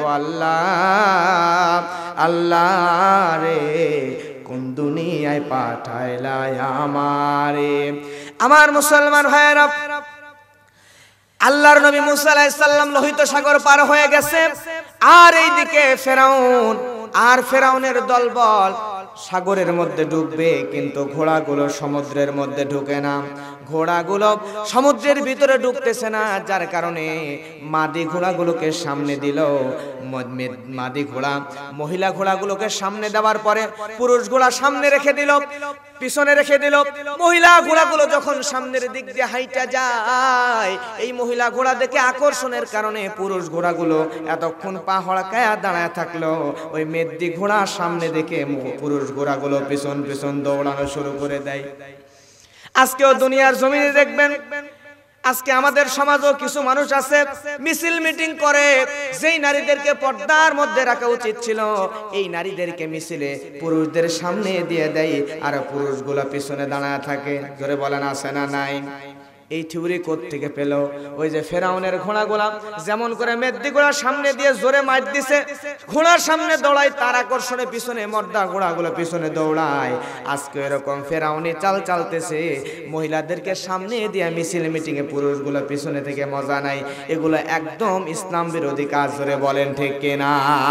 আল্লাহ আল্লাহ রে কোন দুনিয়ায় পাঠাইলা আমারে। আমার মুসলমান ভাইরা, আল্লাহর নবী মুসা আলাইহিস সালাম লোহিত সাগর পার হয়ে গেছে, আর এইদিকে ফেরাউন আর ফেরাউনের দলবল সাগরের মধ্যে ডুববে, কিন্তু ঘোড়াগুলো সমুদ্রের মধ্যে ঢুকে না। ঘোড়াগুলো সমুদ্রের ভিতরে ঢুকতেছে না, যার কারণে মাদি ঘোড়াগুলোকে সামনে দিল। মাদি ঘোড়া মহিলা ঘোড়াগুলোকে সামনে দেওয়ার পরে পুরুষ ঘোড়া সামনে রেখে দিল, পিছনে রেখে দিল। মহিলা ঘোড়াগুলো যখন সামনের দিক দিয়ে হাইটা যায়, এই মহিলা ঘোড়া দেখে আকর্ষণের কারণে পুরুষ ঘোড়াগুলো এতক্ষণ পা হড়কায়া দাঁড়ায় থাকলো। ওই মেদ্দি ঘোড়া সামনে দেখে পুরুষ ঘোড়াগুলো পিছন পিছন দৌড়ানো শুরু করে দেয়। আজকেও দুনিয়ার জমিনে দেখবেন, আজকে আমাদের সমাজও কিছু মানুষ আছে মিছিল মিটিং করে, যেই নারীদেরকে পর্দার মধ্যে রাখা উচিত ছিল এই নারীদেরকে মিছিলে পুরুষদের সামনে দিয়ে দেয়, আর পুরুষগুলো পিছনে দাঁড়ায় থাকে। জোরে বলেন আছে না নাই? এই থিওরি কোত্থেকে পেল? ওই যে ফেরাউনের ঘোড়াগুলা যেমন করে মেদ্দি ঘোড়ার সামনে দিয়ে জোরে মার দিছে, ঘোড়ার সামনে দৌড়ায়, তার আকর্ষণে পিছনে মর্দা ঘোড়াগুলো পিছনে দৌড়ায়। আজকে এরকম ফেরাউনি চাল চালতেছে, মহিলাদেরকে সামনে দিয়ে মিছিল মিটিং এ পুরুষগুলো পিছনে থেকে মজা নাই। এগুলো একদম ইসলাম বিরোধী কাজ। জোরে বলেন ঠিক কিনা?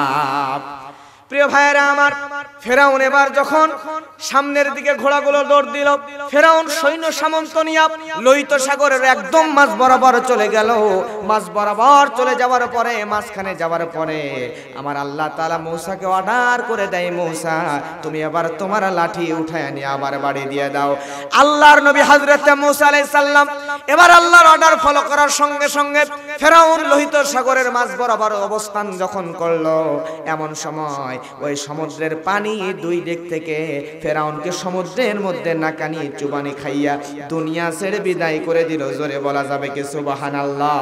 প্রিয় ভাইয়েরা আমার, ফেরাউন এবার যখন সামনের দিকে ঘোড়াগুলো দৌড় দিল, ফেরাউন সৈন্য সামন্ত নিয়ে লোহিত সাগরের একদম মাঝ বরাবর চলে গেল। মাঝ বরাবর চলে যাওয়ার পরে, মাঝখানে যাওয়ার পরে আমার আল্লাহ তাআলা মূসাকে অর্ডার করে দেয়, মূসা তুমি এবার তোমার লাঠি উঠায় নিয়ে আবার বাড়ি দিয়ে দাও। আল্লাহর নবী হযরত মূসা আলাইহিস সালাম এবার আল্লাহর অর্ডার ফলো করার সঙ্গে সঙ্গে ফেরাউন লোহিত সাগরের মাঝ বরাবর অবস্থান যখন করলো, এমন সময় ওই সমুদ্রের পানি দুই দিক থেকে ফেরাউনকে সমুদ্রের মধ্যে নাকানি চুবানি খাইয়া দুনিয়া ছেড়ে বিদায় করে দিল। জোরে বলা যাবে কি সুবহানাল্লাহ?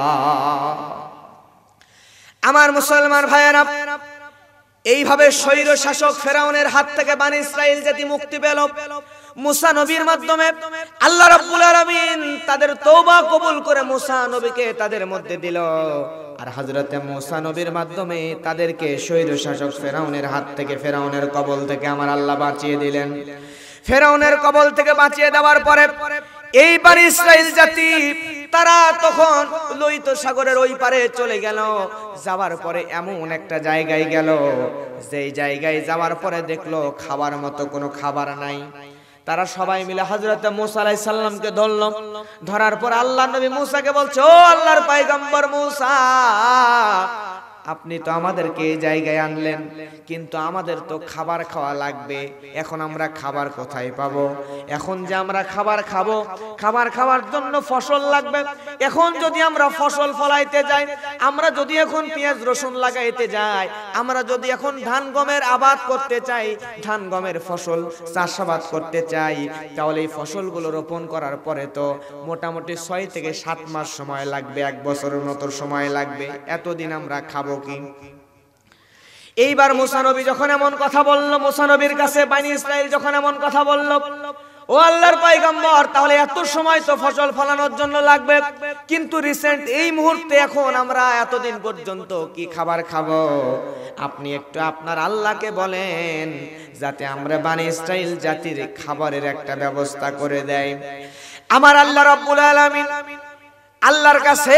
আমার মুসলমান ভাইয়েরা, এইভাবে স্বৈর শাসক ফেরাউনের হাত থেকে বনি ইসরাইল জাতি মুক্তি পেল মুসা নবীর মাধ্যমে। আল্লাহ রাব্বুল আলামিন তাদের তওবা কবুল করে মুসা নবীকে তাদের মধ্যে দিল, আর হযরতে মুসা নবীর মাধ্যমে তাদেরকে স্বৈর শাসক ফেরাউনের হাত থেকে, ফেরাউনের কবল থেকে আমার আল্লাহ বাঁচিয়ে দিলেন। ফেরাউনের কবল থেকে বাঁচিয়ে দেওয়ার পরে এই বনি ইসরাইল জাতি তারা তখন লোহিত সাগরের ওই পারে চলে গেল। যাওয়ার পরে এমন একটা জায়গায় গেল, যেই জায়গায় যাওয়ার পরে দেখলো খাবার মতো কোনো খাবার নাই। তারা সবাই মিলে হযরত মূসা আলাইহিস সালামকে ধরল। ধরার পর আল্লাহর নবী মূসাকে বলছে, ও আল্লাহর পয়গম্বর মূসা, আপনি তো আমাদেরকে এই জায়গায় আনলেন, কিন্তু আমাদের তো খাবার খাওয়া লাগবে। এখন আমরা খাবার কোথায় পাবো? এখন যে আমরা খাবার খাবো, খাবার খাওয়ার জন্য ফসল লাগবে, এখন যদি আমরা ফসল ফলাইতে যাই, আমরা যদি এখন পেঁয়াজ রসুন লাগাইতে যাই, আমরা যদি এখন ধান গমের আবাদ করতে চাই, ধান গমের ফসল চাষাবাদ করতে চাই, তাহলে এই ফসলগুলো রোপণ করার পরে তো মোটামুটি ছয় থেকে সাত মাস সময় লাগবে, এক বছরের মতো সময় লাগবে। এতদিন আমরা খাবো কি? এইবার মুসা নবী যখন এমন কথা বলল, মুসা নবীর কাছে বনি ইসরাইল যখন এমন কথা বলল, ও আল্লাহর পয়গম্বর, তাহলে এত সময় তো ফসল ফলানোর জন্য লাগবে, কিন্তু রিসেন্ট এই মুহূর্তে এখন আমরা এতদিন পর্যন্ত কি খাবার খাবো? আপনি একটু আপনার আল্লাহকে বলেন যাতে আমরা বনি ইসরাইল জাতির খাবারের একটা ব্যবস্থা করে দেয়। আমার আল্লাহ রাব্বুল আলামিন আল্লাহর কাছে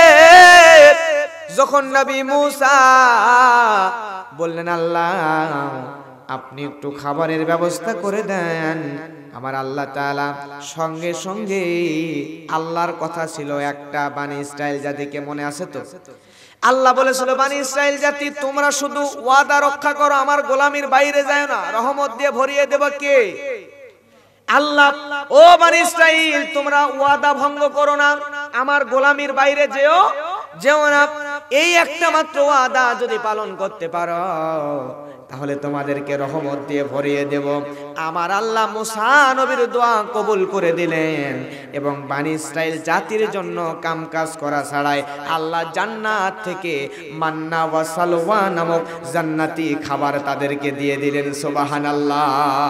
যখন নবী মুসা বললেন, আল্লাহ আপনি একটু খাবারের ব্যবস্থা করে দেন, আমার আল্লাহ তাআলা সঙ্গে সঙ্গে, আল্লাহর কথা ছিল একটা, বনি ইসরাইল জাতিকে মনে আছে তো? আল্লাহ বলেছিল, বনি ইসরাইল জাতি তোমরা শুধু ওয়াদা রক্ষা করো, আমার গোলামির বাইরে যায় না, রহমত দিয়ে ভরিয়ে দেব কে? আল্লাহ। ও বনি ইসরাইল তোমরা ওয়াদা ভঙ্গ করো না, আমার গোলামির বাইরে যেও যেও না, এই একটা মাত্র ওয়াদা যদি পালন করতে পারো তাহলে তোমাদেরকে রহমত দিয়ে ভরিয়ে দেব। আমার আল্লাহ মুসা নবীর দোয়া কবুল করে দিলেন এবং বনি ইসরাইল জাতির জন্য কামকাজ করা ছাড়াই আল্লাহ জান্নাত থেকে মান্না ওয়া সালওয়া নামক জান্নাতি খাবার তাদেরকে দিয়ে দিলেন। সুবহানাল্লাহ।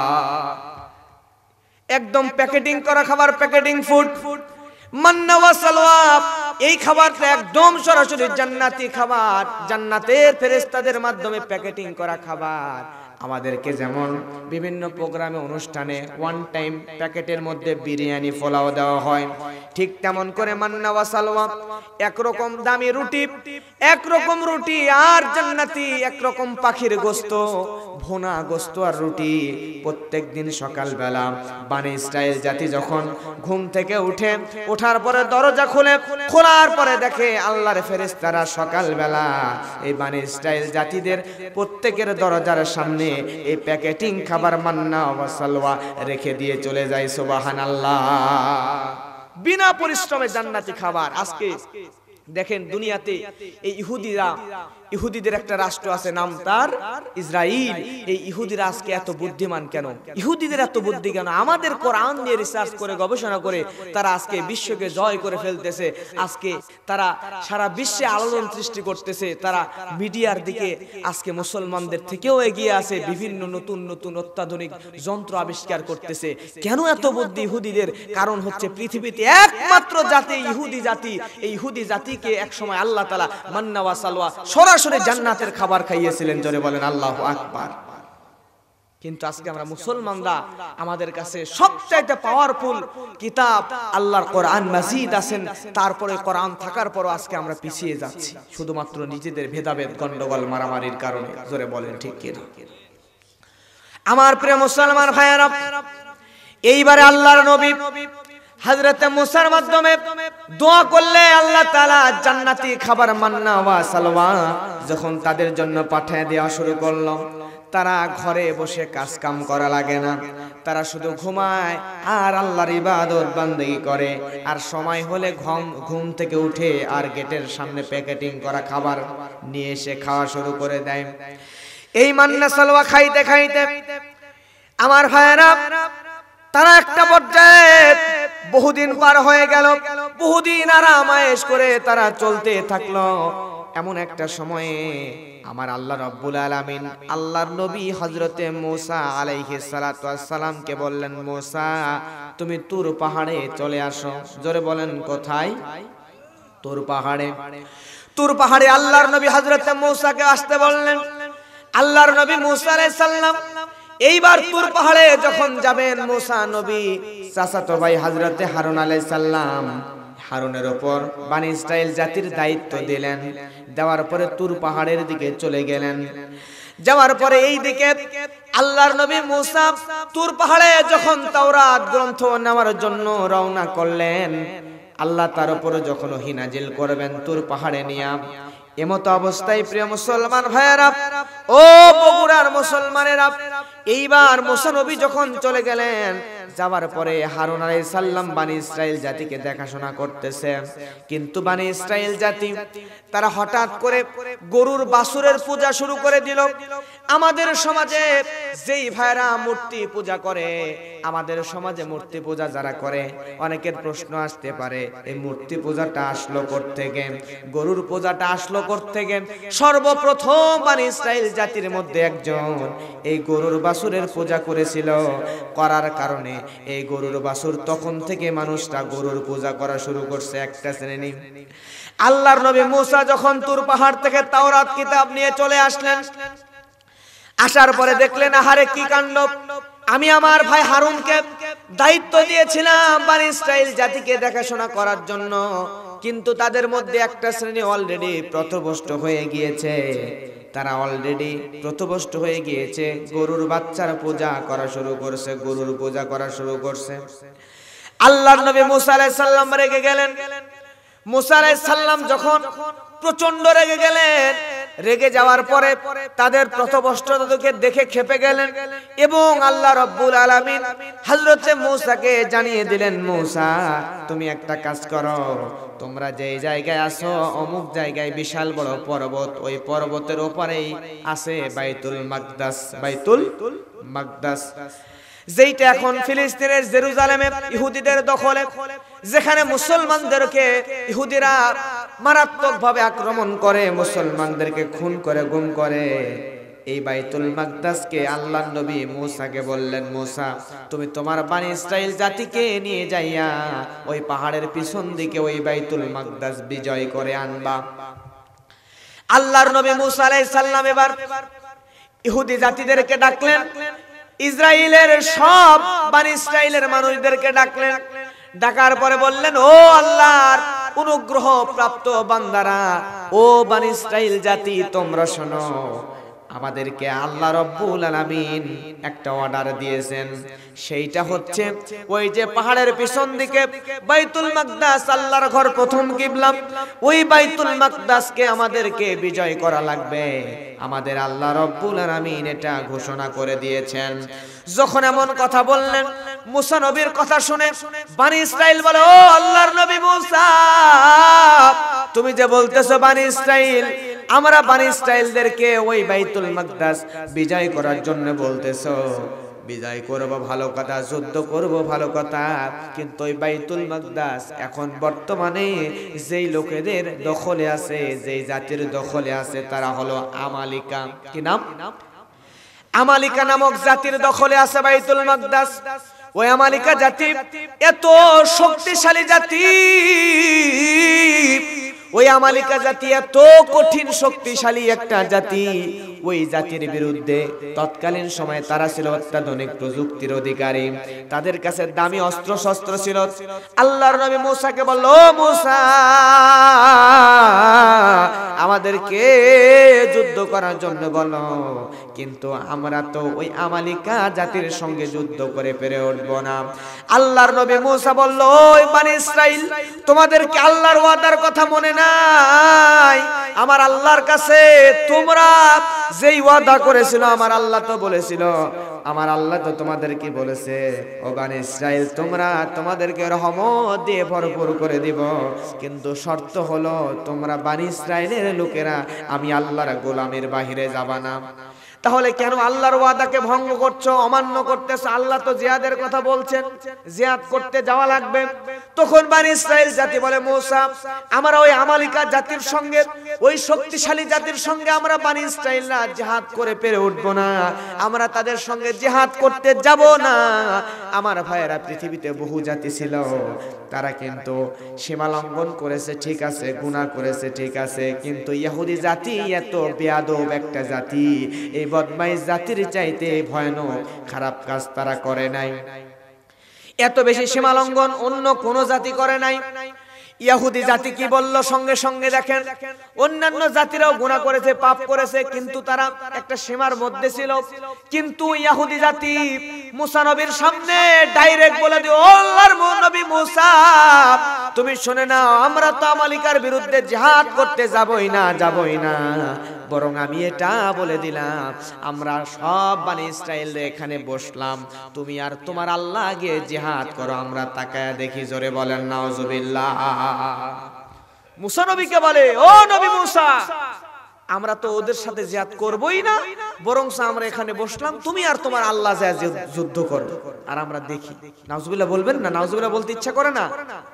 একদম প্যাকেটিং করা খাবার, প্যাকেটিং ফুড, মান্না ওয়া সালওয়া, এই খাবারটা একদম সরাসরি জান্নাতি খাবার, জান্নাতের ফেরেশতাদের মাধ্যমে প্যাকেটিং করা খাবার। আমাদেরকে যেমন বিভিন্ন প্রোগ্রামে অনুষ্ঠানে ওয়ান টাইম প্যাকেটের মধ্যে বিরিয়ানি পোলাও দেওয়া হয়, ঠিক তেমন করে মান্না ওয়া সালওয়া একরকম দামি রুটি, একরকম রুটি আর জান্নাতি একরকম পাখির গোশত, ভুনা গোশত আর রুটি প্রত্যেক দিন সকালবেলা বনি ইসরাইল জাতি যখন ঘুম থেকে উঠে, ওঠার পরে দরজা খুলে, খোলার পরে দেখে আল্লাহর ফেরেশতারা সকালবেলা এই বনি ইসরাইল জাতিদের প্রত্যেকের দরজার সামনে এই প্যাকেটিং খাবার মান্না ওয়া সালওয়া রেখে দিয়ে চলে যায়। সুবহানাল্লাহ। বিনা পরিশ্রমে জান্নাতি খাবার। আজকে দেখেন দুনিয়াতে এই ইহুদিরা, ইহুদিদের একটা রাষ্ট্র আছে, নাম তার ইসরাইল। এই ইহুদিরা আজকে এত বুদ্ধিমান কেন? ইহুদিদের এত বুদ্ধি কেন? আমাদের কোরআন নিয়ে রিসার্চ করে গবেষণা করে তারা আজকে বিশ্বকে জয় করে ফেলতেছে। আজকে তারা সারা বিশ্বে আলোড়ন সৃষ্টি করতেছে। তারা মিডিয়ার দিকে আজকে মুসলমানদের থেকেও এগিয়ে আছে, বিভিন্ন নতুন নতুন অত্যাধুনিক যন্ত্র আবিষ্কার করতেছে। কেন এত বুদ্ধি ইহুদিদের? কারণ হচ্ছে পৃথিবীতে একমাত্র জাতি ইহুদি জাতি। এই ইহুদি জাতিকে একসময় আল্লাহ তাআলা মান্না ওয়া সালওয়া সরাসরি জান্নাতের খাবার খাইয়েছিলেন। জোরে বলেন আল্লাহু আকবার। কিন্তু আজকে আমরা মুসলমানরা, আমাদের কাছে সবচাইতে পাওয়ারফুল কিতাব আল্লাহর কোরআন মাজিদ আছেন, তারপরে কোরআন থাকার পরও আজকে আমরা পিছিয়ে যাচ্ছি শুধুমাত্র নিজেদের ভেদাভেদ, গন্ডগোল, মারামারির কারণে। জোরে বলেন ঠিক কিনা? আমার প্রিয় মুসলমান ভাইয়েরা, এইবারে আল্লাহর নবী হযরত মুসার মাধ্যমে দোয়া করলে আল্লাহ তাআলা জান্নাতি খাবার মান্না ওয়া সালওয়া যখন তাদের জন্য পাঠিয়ে দেওয়া শুরু করলো, তারা ঘরে বসে কাজ কাম করা লাগে না, তারা শুধু ঘুমায় আর আল্লাহর ইবাদত বান্দেগি করে। আর সময় হলে ঘুম ঘুম থেকে উঠে আর গেটের সামনে প্যাকেটিং করা খাবার নিয়ে এসে খাওয়া শুরু করে দেয়। এই মান্না সালওয়া খাইতে খাইতে আমার ভাইয়েরা, তারা একটা পর্যায়ে বহুদিন পার হয়ে গেল, বহুদিন আরাম আয়েশ করে তারা চলতে থাকলো। এমন একটা সময়ে আমার আল্লাহ রাব্বুল আলামিন আল্লাহর নবী হযরতে মুসা আলাইহিস সালাতু ওয়াস সালামকে বললেন, মুসা তুমি তুর পাহাড়ে চলে আসো। জোরে বলেন কোথায়? তুর পাহাড়ে। তুর পাহাড়ে আল্লাহর নবী হযরতে মুসাকে আসতে বললেন। আল্লাহর নবী মুসা আলাইহিস সালাম এইবার তুর পাহাড়ে যখন যাবেন, মুসা নবী চাচাতো ভাই হযরতে হারুন আলাইহিস সালাম হারুনের উপর বনি ইসরাইল জাতির দায়িত্ব দিলেন। দেওয়ার পরে তুর পাহাড়ের দিকে চলে গেলেন। যাওয়ার পরে এই দিকে আল্লাহর নবী মুসা তুর পাহাড়ে যখন তাওরাত গ্রন্থ নেওয়ার জন্য রওনা করলেন, আল্লাহ তার উপরে যখন ওহী নাজিল করবেন তুর পাহাড়ে নিয়া, এমত অবস্থায় প্রিয় মুসলমান ভাইয়েরা, ও বগুড়ার মুসলমানেরা, এইবার মুসা নবী যখন চলে গেলেন, যাওয়ার পরে হারুন আলাইহিস সালাম বনি ইসরাইল জাতিকে দেখাশোনা করতেছে। কিন্তু বনি ইসরাইল জাতি তারা হঠাৎ করে গরুর বাছুরের পূজা শুরু করে দিল। আমাদের সমাজে যেই ভাইরা মূর্তি পূজা করে, আমাদের সমাজে মূর্তি পূজা যারা করে, অনেকের প্রশ্ন আসতে পারে এই মূর্তি পূজাটা আসলো কোত্থেকে, গরুর পূজাটা আসলো কোত্থেকে? সর্বপ্রথম বনি ইসরাইল জাতির মধ্যে একজন এই গরুর বাছুরের পূজা করেছিল। করার কারণে এই গরুর বাছুর তখন থেকে মানুষরা গরুর পূজা করা শুরু করছে। একটা শ্রেণী। আল্লাহর নবী মুসা যখন তুর পাহাড় থেকে তাওরাত কিতাব নিয়ে চলে আসলেন, আসার পরে দেখলেন আহারে কি কাণ্ড! আমি আমার ভাই হারুনকে দায়িত্ব দিয়েছিলাম বনি ইসরাইল জাতিকে দেখাশোনা করার জন্য, কিন্তু তাদের মধ্যে একটা শ্রেণী অলরেডি পথভ্রষ্ট হয়ে গিয়েছে। তারা অলরেডি পথভ্রষ্ট হয়ে গিয়েছে, গরুর বাচ্চার পূজা করা শুরু করছে, গরুর পূজা করা শুরু করছে। আল্লাহর নবী মুসা আলাইহিস সালাম রেগে গেলেন। মুসা আলাইহিস সালাম যখন প্রচন্ড রেগে গেলেন, রেগে যাওয়ার পরে তাদের পথভ্রষ্টতাকে দেখে ক্ষেপে গেলেন এবং আল্লাহ রাব্বুল আলামিন হযরত মুসাকে জানিয়ে দিলেন, মুসা তুমি একটা কাজ করো, তোমরা যেই জায়গায় আছো অমুক জায়গায় বিশাল বড় পর্বত, ওই পর্বতের ওপারেই আছে বাইতুল মাকদাস। বাইতুল মাকদাস যেটা এখন ফিলিস্তিনের জেরুজালেমে ইহুদিদের দখলে, যেখানে মুসলমানদেরকে ইহুদিরা মারাত্মকভাবে আক্রমণ করে, মুসলমানদেরকে খুন করে, গুম করে। এই বাইতুল মাকদাসকে আল্লাহর নবী মুসাকে বললেন, মুসা তুমি তোমার বনি ইসরাইল জাতিকে নিয়ে যাইয়া ওই পাহাড়ের পিছন দিকে ওই বাইতুল মাকদাস বিজয় করে আনবা। আল্লাহর নবী মুসা আলাইহিস সালাম এবার ইহুদি জাতিদেরকে ডাকলেন, ইসরায়েলের সব বনি ইসরায়েলের মানুষদেরকে ডাকলেন। ডাকার পরে বললেন, ও আল্লাহর অনুগ্রহ প্রাপ্ত বান্দারা, ও বনি ইসরায়েল জাতি তোমরা শোনো, আমাদেরকে আল্লাহ রাব্বুল আলামিন একটা অর্ডার দিয়েছেন। সেইটা হচ্ছে ওই যে পাহাড়ের পিছন দিকে বাইতুল মাকদাস, আল্লাহর ঘর, প্রথম কিবলা, ওই বাইতুল মাকদাসকে আমাদেরকে বিজয় করা লাগবে। আমাদের আল্লাহ রাব্বুল আলামিন এটা ঘোষণা করে দিয়েছেন। যখন এমন কথা বললেন, মুসা নবীর কথা শুনে বনি ইসরাইল বলে, ও আল্লাহর নবী মুসা, তুমি যে বলতেছো বনি ইসরাইল, আমরা বনি ইসরাইলদেরকে ওই বাইতুল মাকদাস বিজয় করার জন্য বলতেছো, বিজয় করব ভালো কথা, যুদ্ধ করব ভালো কথা, কিন্তু ওই বাইতুল মাকদাস এখন বর্তমানে যেই লোকেদের দখলে আছে, যেই জাতির দখলে আছে, তারা হলো আমালিকা। কি নাম? আমালিকা নামক জাতির দখলে আছে বাইতুল মাকদাস। ওই আমালিকা জাতি এত শক্তিশালী জাতি, ওই আমালিকা জাতি এত কঠিন শক্তিশালী একটা জাতি, ওই জাতির বিরুদ্ধে তৎকালীন সময়ে তারা ছিল অত্যাধুনিক প্রযুক্তির অধিকারী, তাদের কাছে দামি অস্ত্র শস্ত্র ছিল। আল্লাহর নবী মুসাকে বলল, ও মুসা, আমাদেরকে যুদ্ধ করার জন্য বলো, কিন্তু আমরা তো ওই আমালিকা জাতির সঙ্গে যুদ্ধ করে পেরে উঠবো না। আল্লাহর নবী মুসা বলল, ওই বনি ইসরাইল, তোমাদেরকে আল্লাহর ওয়াদার কথা মনে নাই? আমার আল্লাহর কাছে তোমরা যেই ওয়াদা করেছিল, আমার আল্লাহ তো বলেছিল, আমার আল্লাহ তো তোমাদেরকে বলেছে, ও বনি ইসরাইল, তোমরা তোমাদেরকে রহমত দিয়ে ভরপুর করে দিব, কিন্তু শর্ত হলো তোমরা বনি ইসরাইলের লোকেরা আমি আল্লাহর গোলামের বাহিরে যাবা না। তাহলে কেন আল্লাহর ওয়াদাকে ভঙ্গ করছো, অমান্য করতেছো? আল্লাহ তো জিহাদের কথা বলছেন, জিহাদ করতে যাওয়া লাগবে। তখন বনি ইসরাইল জাতি বলে, মুসা, আমরা ওই আমালিকা জাতির সঙ্গে, ওই শক্তিশালী জাতির সঙ্গে আমরা বনি ইসরাইলরা জিহাদ করে পেরে উঠবো না, আমরা তাদের সঙ্গে জিহাদ করতে যাব না। আমার ভাইয়েরা, পৃথিবীতে বহু জাতি ছিল, তারা কিন্তু সীমা লঙ্ঘন করেছে, ঠিক আছে, গুনাহ করেছে, ঠিক আছে, কিন্তু ইহুদি জাতি এত বেয়াদব একটা জাতি, এই বদমাইশ জাতির চাইতে ভয়ানক খারাপ কাজ তারা করে নাই। এত বেশি সীমা লঙ্ঘন অন্য কোন জাতি করে নাই। ইহুদি জাতি কি বলল? সঙ্গে সঙ্গে দেখেন, অন্যান্য জাতিরাও গুনাহ করেছে, পাপ করেছে, কিন্তু তারা একটা সীমার মধ্যে ছিল। কিন্তু ইহুদি জাতি মুসা নবীর সামনে ডাইরেক্ট বলে দিও, আল্লাহর নবী মূসা তুমি শুনে নাও, আমরা তো আমালিকার বিরুদ্ধে জিহাদ করতে যাবই না যাবই না, বরং আমি এটা বলে দিলাম আমরা সব বনি ইসরাইল এখানে বসলাম, তুমি আর তোমার আল্লাহ গিয়ে জিহাদ করো, আমরা তাকায়া দেখি। জোরে বলেন নাউজুবিল্লাহ। মূসা নবীকে বলে, ও নবী মূসা, আমরা তো ওদের সাথে জিহাদ করবই না, বরং আমরা এখানে বসলাম, তুমি আর তোমার আল্লাহ যা যুদ্ধ করো আর আমরা দেখি। নাউজুবিল্লাহ বলবেন না? নাউজুবিল্লাহ বলতে ইচ্ছা করে না?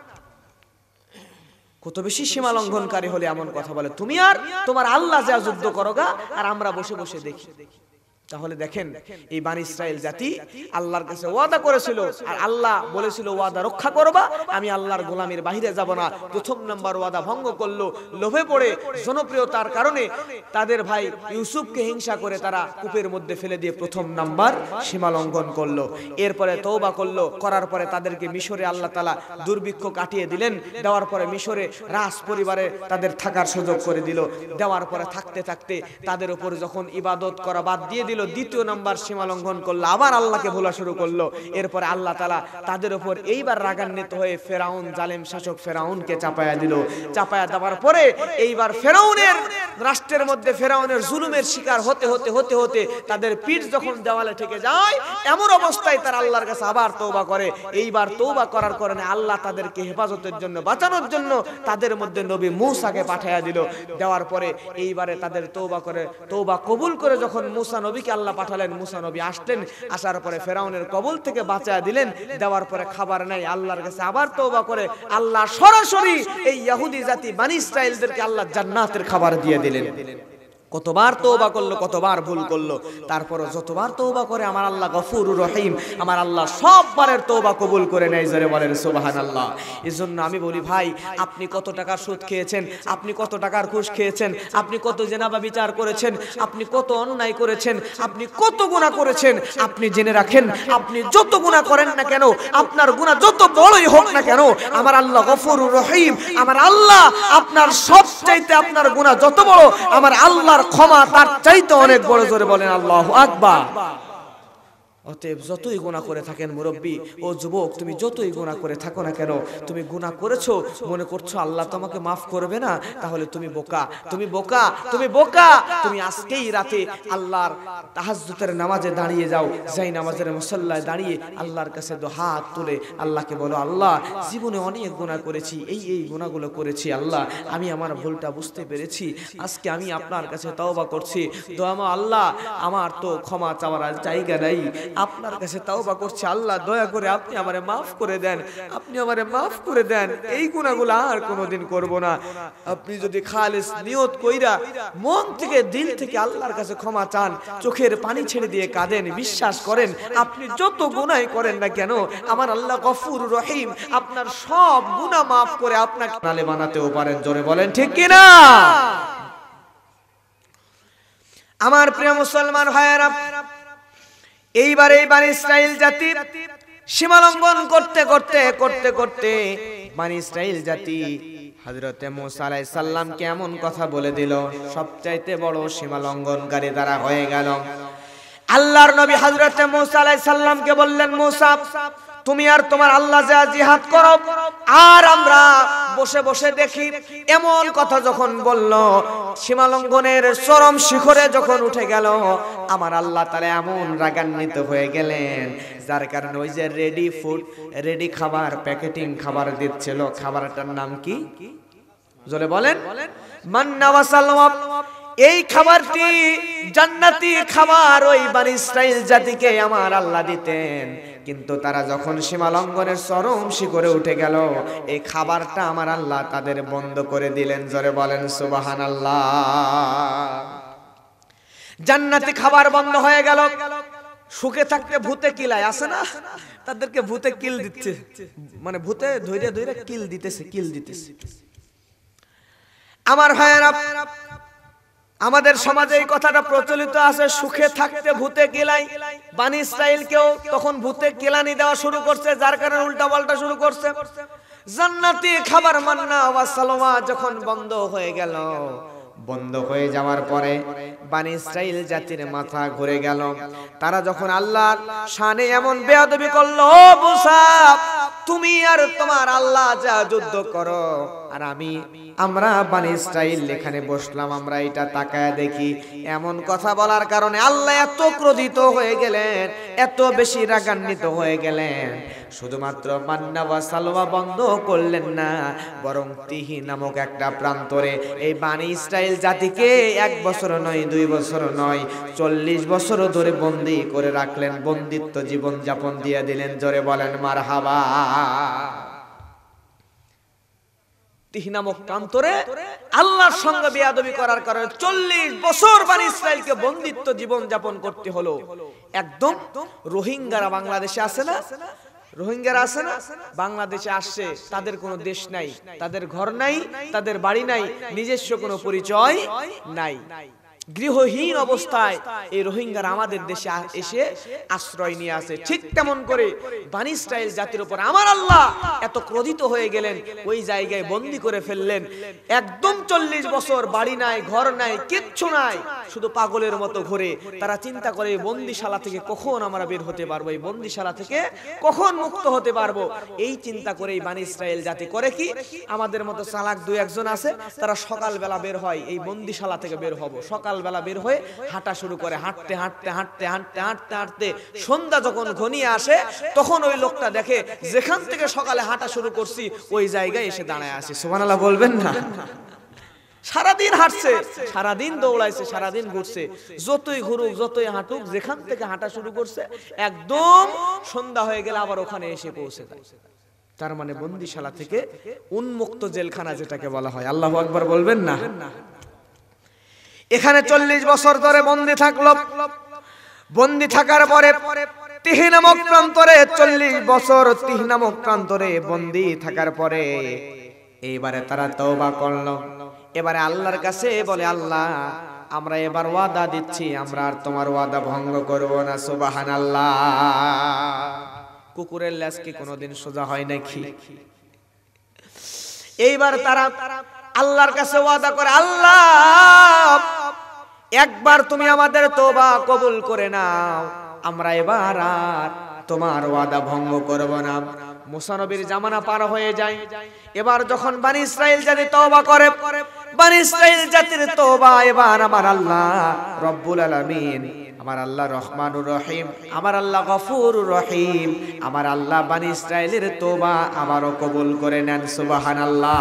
কত বেশি সীমা লঙ্ঘনকারী হলে এমন কথা বলে, তুমি আর তোমার আল্লাহ যা যুদ্ধ করো গা আর আমরা বসে বসে দেখি। তাহলে দেখেন এই বনি ইসরাইল জাতি আল্লাহর কাছে ওয়াদা করেছিল, আর আল্লাহ বলেছিল ওয়াদা রক্ষা করবা, আমি আল্লাহর গোলামির বাইরে যাব না। প্রথম নাম্বার ওয়াদা ভঙ্গ করলো, লোভে পড়ে জনপ্রিয়তার কারণে তাদের ভাই ইউসুফকে হিংসা করে তারা কূপের মধ্যে ফেলে দিয়ে প্রথম নাম্বার সীমা লঙ্ঘন করলো। এরপরে তওবা করলো, করার পরে তাদেরকে মিশরে আল্লাহ তাআলা দুর্ভিক্ষ কাটিয়ে দিলেন, দেওয়ার পরে মিশরে রাজ পরিবারে তাদের থাকার সুযোগ করে দিল। দেওয়ার পরে থাকতে থাকতে তাদের উপর যখন ইবাদত করা বাদ দিয়ে দিল, দ্বিতীয় নাম্বার সীমা লঙ্ঘন করলো, আবার আল্লাহকে ভোলা শুরু করলো। এরপরে আল্লাহ তাআলা তাদের উপর এইবার রাগান্বিত হয়ে ফেরাউন, জালেম শাসক ফেরাউনকে চাপায়া দিল। চাপায়া দেওয়ার পরে এইবার ফেরাউনের রাষ্ট্রের মধ্যে ফেরাউনের জুলুমের শিকার হতে হতে হতে হতে তাদের পিঠ যখন দেওয়ালে ঠেকে যায়, এমন অবস্থায় তারা আল্লাহর কাছে আবার তওবা করে। এইবার তওবা করার কারণে আল্লাহ তাদেরকে হেফাজতের জন্য, বাঁচানোর জন্য তাদের মধ্যে নবী মূসাকে পাঠায়া দিল। দেওয়ার পরে এইবারে তাদের তওবা করে, তওবা কবুল করে যখন মূসা নবীকে আল্লাহ পাঠালেন, মূসা নবী আসলেন, আসার পরে ফেরাউনের কবল থেকে বাঁচায়া দিলেন। দেওয়ার পরে খাবার নাই, আল্লাহর কাছে আবার তওবা করে আল্লাহ সরাসরি এই ইহুদি জাতি বনি ইসরাইলদেরকে আল্লাহ জান্নাতের খাবার দিয়ে দিলেন। কতবার তওবা করলো, কতবার ভুল করলো, তারপর যতবার তওবা করে আমার আল্লাহ গফুরুর রহিম, আমার আল্লাহ সববারের তওবা কবুল করে নেয়। জোরে বলেন সুবহানাল্লাহ। এজন্য আমি বলি ভাই, আপনি কত টাকার সুদ খেয়েছেন, আপনি কত টাকার ঘুষ খেয়েছেন, আপনি কত জেনাবা বিচার করেছেন, আপনি কত অন্যায় করেছেন, আপনি কত গুনাহ করেছেন, আপনি জেনে রাখেন আপনি যত গুনাহ করেন না কেন, আপনার গুনাহ যত বড়ই হোক না কেন, আমার আল্লাহ গফুরুর রহিম, আমার আল্লাহ আপনার সবচাইতে আপনার গুনাহ যত বড়, আমার আল্লাহ ক্ষমা তার চাইতে অনেক বড়। জোরে বলেন আল্লাহু আকবার। অতএব যতই গুনাহ করে থাকেন মুরব্বী ও যুবক, তুমি যতই গুনাহ করে থাকো না কেন, তুমি গুনাহ করেছো মনে করছো আল্লাহ তোমাকে মাফ করবে না, তাহলে তুমি বোকা, তুমি বোকা, তুমি বোকা। তুমি আজকেই রাতে আল্লাহর তাহাজ্জুদের নামাজে দাঁড়িয়ে যাও, যাই নামাজের মুসাল্লায় দাঁড়িয়ে আল্লাহর কাছে দু হাত তুলে আল্লাহকে বলো, আল্লাহ জীবনে অনেক গুনাহ করেছি, এই এই গুনাহগুলো করেছি, আল্লাহ আমি আমার ভুলটা বুঝতে পেরেছি, আজকে আমি আপনার কাছে তওবা করছি, দোয়া আল্লাহ আমার তো ক্ষমা চাওয়ার জায়গা নাই, আপনার কাছে তওবা করছি, আল্লাহ দয়া করে আপনি আমারে maaf করে দেন, আপনি আমারে maaf করে দেন, এই গুনাহগুলো আর কোনোদিন করব না। আপনি যদি খালিস নিয়ত কইরা মন থেকে দিল থেকে আল্লাহর কাছে ক্ষমা চান, চোখের পানি ছেড়ে দিয়ে কাঁদেন, বিশ্বাস করেন আপনি যত গুনাহ করেন না কেন, আমার আল্লাহ গফুরুর রহিম আপনার সব গুনাহ maaf করে আপনাকে নালে বানাতেও পারেন। জোরে বলেন ঠিক কি না? আমার প্রিয় মুসলমান ভাইয়েরা, এইবার এই বনি ইসরাইল জাতি সীমা লঙ্ঘন করতে করতে করতে করতে বনি ইসরাইল জাতি হযরতে মূসা আলাইহিস সালাম কে এমন কথা বলে দিল, সবচাইতে বড় সীমা লঙ্ঘনকারী তারা হয়ে গেল। আল্লাহর নবী হযরতে মূসা আলাইহিস সালাম কে বললেন, মূসা তুমি আর তোমার আল্লাহ যা জিহাদ করো আর আমরা বসে বসে দেখি। এমন কথা যখন বলল, সীমা লঙ্ঘনের চরম শিখরে যখন উঠে গেল, আমার আল্লাহ তাআলা এমন রাগান্বিত হয়ে গেলেন, যার কারণে ওই যে রেডি ফুড, রেডি খাবার, প্যাকেটিং খাবার দিচ্ছিল, খাবারটার নাম কি? জোরে বলেন। মান্না ওয়া সালওয়া। এই খাবারটি জান্নাতি খাবার ওই বনি ইসরাইল জাতিকে আমার আল্লাহ দিতেন, কিন্তু তারা যখন সীমা লঙ্ঘনের চরম শিখরে উঠে গেল, এই খাবারটা আমার আল্লাহ তাদের বন্ধ করে দিলেন। জোরে বলেন সুবহানাল্লাহ। জান্নাতি খাবার বন্ধ হয়ে গেল। সুখে থাকতে ভূতে কিলাই আছে না, তাদেরকে ভূতে কিল দিচ্ছে, মানে ভূতে ধৈর্য ধৈর্য কিল দিতেছে, কিল দিতেছে। আমার ভাইয়েরা, আমাদের সমাজে এই কথাটা প্রচলিত আছে, সুখে থাকতে ভূতে কিলাই। বনি ইসরাইলকেও তখন ভূতে কিলানি দেওয়া শুরু করছে, যার কারণে উল্টা পাল্টা শুরু করছে। জান্নাতি খাবার মান্না ওয়া সালওয়া যখন বন্ধ হয়ে গেল, বন্ধ হয়ে যাওয়ার পরে বনি ইসরাইল জাতির মাথা ঘুরে গেল। তারা যখন আল্লাহর শানে এমন বেয়াদবি করলো, ও মুসা তুমি আর তোমার আল্লাহ যা যুদ্ধ করো, আর আমি আমরা বনি ইসরাইল এখানে বসলাম, আমরা এটা তাকায় দেখি। এমন কথা বলার কারণে আল্লাহ এত ক্রোধিত হয়ে গেলেন, এত বেশি রাগান্বিত হয়ে গেলেন, শুধুমাত্র মান্না ওয়া সালওয়া বন্ধ করলেন না, বরং তিহি নামক একটা প্রান্তরে এই বনি ইসরাইল জাতিকে এক বছর নয়, দুই বছর নয়, চল্লিশ বছর ধরে বন্দী করে রাখলেন, বন্দিত্ব জীবন যাপন দিয়ে দিলেন। জোরে বলেন মারহাবা। তিহি নামক প্রান্তরে আল্লাহর সঙ্গে বেয়াদবি করার কারণে চল্লিশ বছর বনি ইসরাইলকে বন্দিত্ব জীবন যাপন করতে হলো। একদম রোহিঙ্গারা বাংলাদেশে আছে না, রোহিঙ্গারা আছে না, বাংলাদেশে আসছে, তাদের কোনো দেশ নাই, তাদের ঘর নাই, তাদের বাড়ি নাই, নিজস্ব কোনো পরিচয় নাই, গৃহহীন অবস্থায় এই রোহিঙ্গারা আমাদের দেশে এসে আশ্রয় নিয়ে আসে। ঠিক তেমন করে বনি ইসরাইল জাতির উপর আমার আল্লাহ এত ক্রোধিত হয়ে গেলেন, ওই জায়গায় বন্দী করে ফেললেন। একদম চল্লিশ বছর বাড়ি নাই, ঘর নাই, কিচ্ছু নাই, শুধু পাগলের মতো ঘুরে। তারা চিন্তা করে বন্দিশালা থেকে কখন আমরা বের হতে পারবো, এই বন্দিশালা থেকে কখন মুক্ত হতে পারবো, এই চিন্তা করেই বনি ইসরাইল জাতি করে কি, আমাদের মতো চালাক দুই একজন আছে, তারা সকালবেলা বের হয়, এই বন্দিশালা থেকে বের হবো, সকাল বেলা বের হয়ে হাঁটা শুরু করে, হাঁটতে হাঁটতে হাঁটতে হাঁটতে হাঁটতে হাঁটতে সন্ধ্যা যখন ঘনিয়ে আসে, তখন ওই লোকটা দেখে যেখান থেকে সকালে হাঁটা শুরু করছি ওই জায়গায় এসে দাঁড়ায় আছে। সুবহানাল্লাহ বলবেন না? সারাদিন হাঁটছে, সারাদিন দৌড়াইছে, সারাদিন ঘুরছে, যতই ঘুরুক যতই হাঁটুক, যেখান থেকে হাঁটা শুরু করছে একদম সন্ধ্যা হয়ে গেলে আবার ওখানে এসে পৌঁছে যায়। তার মানে বন্দিশালা থেকে উন্মুক্ত জেলখানা যেটাকে বলা হয়। আল্লাহু আকবার বলবেন না? এখানে চল্লিশ বছর ধরে বন্দী থাকলো। বন্দী থাকার পরে তিহি নামক প্রান্তরে চল্লিশ বছর তিহি নামক প্রান্তরে বন্দী থাকার পরে এইবারে তারা তওবা করলো। এবারে আল্লাহর কাছে বলে, আল্লাহ আমরা এবার ওয়াদা দিচ্ছি, আমরা আর তোমার ওয়াদা ভঙ্গ করব না। সুবহানাল্লাহ। কুকুরের লেজ কি কোনোদিন সোজা হয় নাকি? এইবার তারা আল্লাহর কাছে ওয়াদা করে, আল্লাহ একবার তুমি আমাদের তওবা কবুল করে নাও, আমরা এবার আর তোমার ওয়াদা ভঙ্গ করব না। মুসা নবীর জামানা পার হয়ে যায়। এবার যখন বনি ইসরাইল জাতি তওবা করে, বনি ইসরাইল জাতির তওবা এবার আমার আল্লাহ রব্বুল আলামিন, আমার আল্লাহ রহমানুর রহিম, আমার আল্লাহ গফুরুর রহিম, আমার আল্লাহ বনি ইসরাইলের তওবা আবারও কবুল করে নেন। সুবহানাল্লাহ।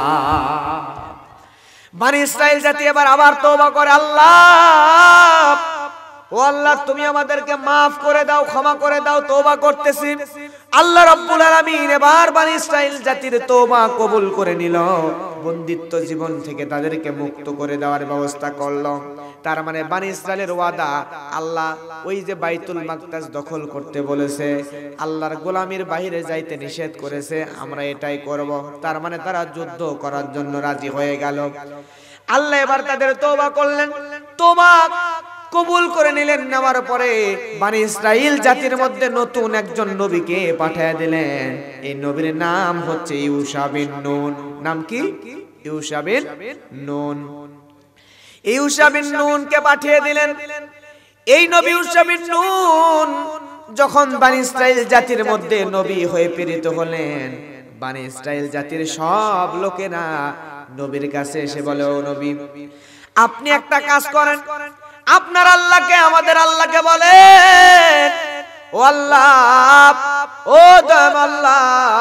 বনি ইসরাইল জাতি এবার আবার তওবা করে, আল্লাহ ও আল্লাহ তুমি আমাদেরকে মাফ করে দাও, ক্ষমা করে দাও, তওবা করতেছি। আল্লাহ রাব্বুল আলামিন এবার বনি ইসরাইল জাতির তওবা কবুল করে নিল, বন্দিত্ব জীবন থেকে তাদেরকে মুক্ত করে দেওয়ার ব্যবস্থা করলো। তার মানে বনি ইসরাইলের ওয়াদা, আল্লাহ ওই যে বাইতুল মাকদাস দখল করতে বলেছে, আল্লাহর গোলামির বাইরে যাইতে নিষেধ করেছে, আমরা এটাই করব। তার মানে তারা যুদ্ধ করার জন্য রাজি হয়ে গেল। আল্লাহ এবার তাদের তওবা করলেন, তওবা কবুল করে নিলেন। নেওয়ার পরে বনি ইসরাইল জাতির মধ্যে নতুন একজন নবীকে পাঠিয়ে দিলেন। এই নবীর নাম হচ্ছে ইউশা বিন নুন। নাম কি? ইউশা বিন নুন। ইউশা বিন নুনকে পাঠিয়ে দিলেন। এই নবী ইউশা বিন নুন যখন বনি ইসরাইল জাতির মধ্যে নবী হয়ে প্রেরিত হলেন, বনি ইসরাইল জাতির সব লোকেরা নবীর কাছে এসে বলে, ও নবী আপনি একটা কাজ করেন, আপনার আল্লাহকে আমাদের আল্লাহকে বলেন, ও আল্লাহ, ও দয়াময় আল্লাহ,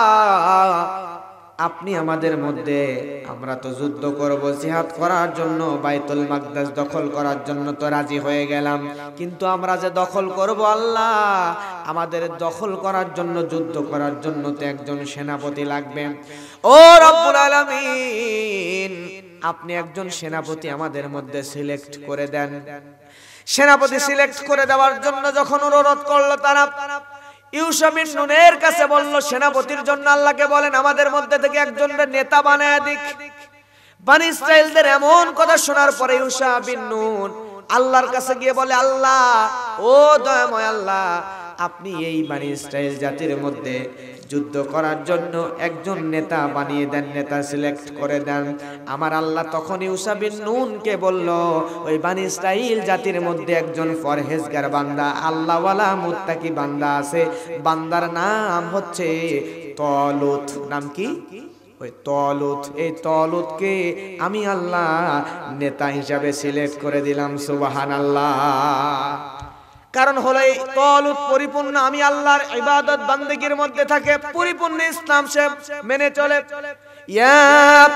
আপনি আমাদের মধ্যে, আমরা তো যুদ্ধ করব, জিহাদ করার জন্য, বাইতুল মাকদাস দখল করার জন্য তো রাজি হয়ে গেলাম, কিন্তু আমরা যে দখল করব আল্লাহ, আমাদের দখল করার জন্য, যুদ্ধ করার জন্য তো একজন সেনাপতি লাগবে। ও রব্বুল আলামিন, আপনি একজন সেনাপতি আমাদের মধ্যে সিলেক্ট করে দেন। সেনাপতি সিলেক্ট করে দেওয়ার জন্য যখন অনুরোধ করলো তারা, ইউশা বিন নুনের কাছে বলল, সেনাপতির জন্য আল্লাহকে বলেন আমাদের মধ্যে থেকে একজনের নেতা বানায় দিক। বনি ইসরাইলদের এমন কথা শোনার পরে ইউশা বিন নুন আল্লাহর কাছে গিয়ে বলে, আল্লাহ, ও দয়াময় আল্লাহ, আপনি এই বনি ইসরাইল জাতির মধ্যে যুদ্ধ করার জন্য একজন নেতা বানিয়ে দেন, নেতা সিলেক্ট করে দেন। আমার আল্লাহ তখন ইউসা বিন নুনকে বলল, ওই বানি ইসরাইল জাতির মধ্যে একজন পরহেজগার বান্দা, আল্লাহওয়ালা মুত্তাকি বান্দা আছে, বান্দার নাম হচ্ছে তালুত। নাম কি? ওই তালুত। এই তালুতকে আমি আল্লাহ নেতা হিসাবে সিলেক্ট করে দিলাম। সুবহানাল্লাহ। কারণ হলো এই তালুত পরিপূর্ণ আমি আল্লাহর ইবাদত বান্দেগীর মধ্যে থাকে, পরিপূর্ণ ইসলাম সে মেনে চলে। ইয়া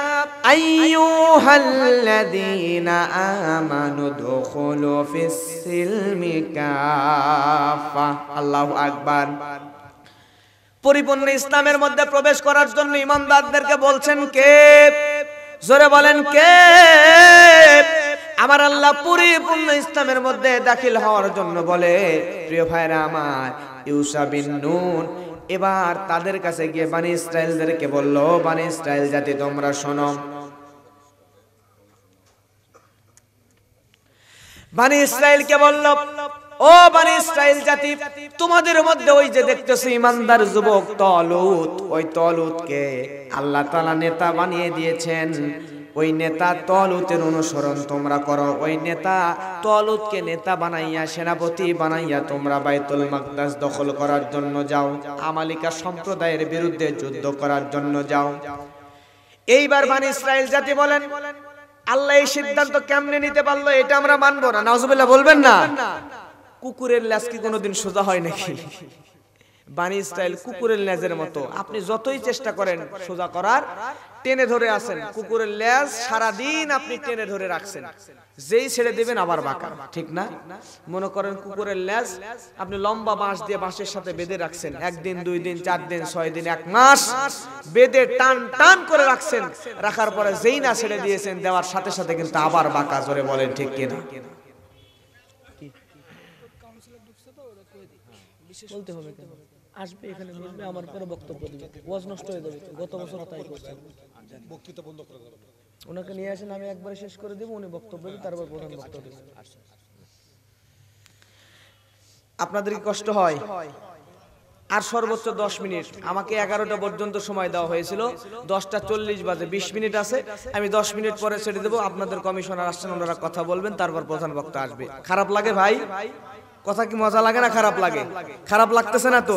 আইয়ুহাল্লাযীনা আমানু দুখুলু ফিস-সিলমি কাফা। আল্লাহু আকবার। পরিপূর্ণ ইসলামের মধ্যে প্রবেশ করার জন্য ঈমানদারদেরকে বলছেন কে? জোরে বলেন কে? আমার আল্লাহ পরিপূর্ণ ইসলামের মধ্যে দাখিল হওয়ার জন্য বলে। প্রিয় ভাইরা আমার, ইউসা বিন নুন এবার তাদের কাছে গিয়ে বানি ইসরাইলদেরকে বলল, বানি ইসরাইল জাতি তোমরা শোনো। বানি ইসরাইলকে বলল, ও বানি ইসরাইল জাতি, তোমাদের মধ্যে ওই যে দেখতেছো ইমানদার যুবক তালুত, ওই তালুতকে আল্লাহ তাআলা নেতা বানিয়ে দিয়েছেন। ওই নেতা তালুতের অনুসরণ তোমরা করো। ওই নেতা তালুতকে নেতা বানাইয়া, সেনাপতি বানাইয়া তোমরা বাইতুল মাকদাস দখল করার জন্য যাও, আমালিকা সম্প্রদায়ের বিরুদ্ধে যুদ্ধ করার জন্য যাও। এইবার বানি ইসরাইল জাতি বলেন, আল্লাহ এই সিদ্ধান্ত কেমনে নিতে পারলো? এটা আমরা মানবো না। নাউজুবিল্লাহ বলবেন না। কুকুরের লেজ কি কোনোদিন সোজা হয় নাকি? বানি ইসরাইল কুকুরের লেজের মতো, আপনি যতই চেষ্টা করেন সোজা করার, টেনে ধরে আছেন। কুকুরের লেজ সারাদিন আপনি টেনে ধরে রাখছেন, যেই ছেড়ে দিবেন আবার বাঁকা, ঠিক না? মনে করেন কুকুরের লেজ আপনি লম্বা বাঁশ দিয়ে বাঁশের সাথে বেঁধে রাখছেন, একদিন, দুই দিন, চার দিন, ছয় দিন, এক মাস বেঁধে টান টান করে রাখছেন। রাখার পরে যেই না ছেড়ে দিয়েছেন, দেওয়ার সাথে সাথে কিন্তু আবার বাঁকা। জোরে বলেন ঠিক কিনা? বলতে হবে কেন? আসবে এখানে বলবে, আমার পরে বক্তব্য দিবে, ওয়াজ নষ্ট হয়ে যাবে। গত বছর তাই করছেন, বক্তৃতা বন্ধ করে দেবে। ওনাকে নিয়ে আসেন, আমি একবারে শেষ করে দেব, উনি বক্তব্য দিবেন, তারপর প্রধান বক্তব্য দিবেন। আপনাদের কি কষ্ট হয়? আর সর্বোচ্চ দশ মিনিট, আমাকে এগারোটা পর্যন্ত সময় দেওয়া হয়েছিল, দশটা চল্লিশ বাজে, বিশ মিনিট আছে, আমি দশ মিনিট পরে ছেড়ে দেবো। আপনাদের কমিশনার আসছেন, ওনারা কথা বলবেন, তারপর প্রধান বক্তা আসবে। খারাপ লাগে ভাই? কথা কি মজা লাগে না খারাপ লাগে? খারাপ লাগতেছে না তো?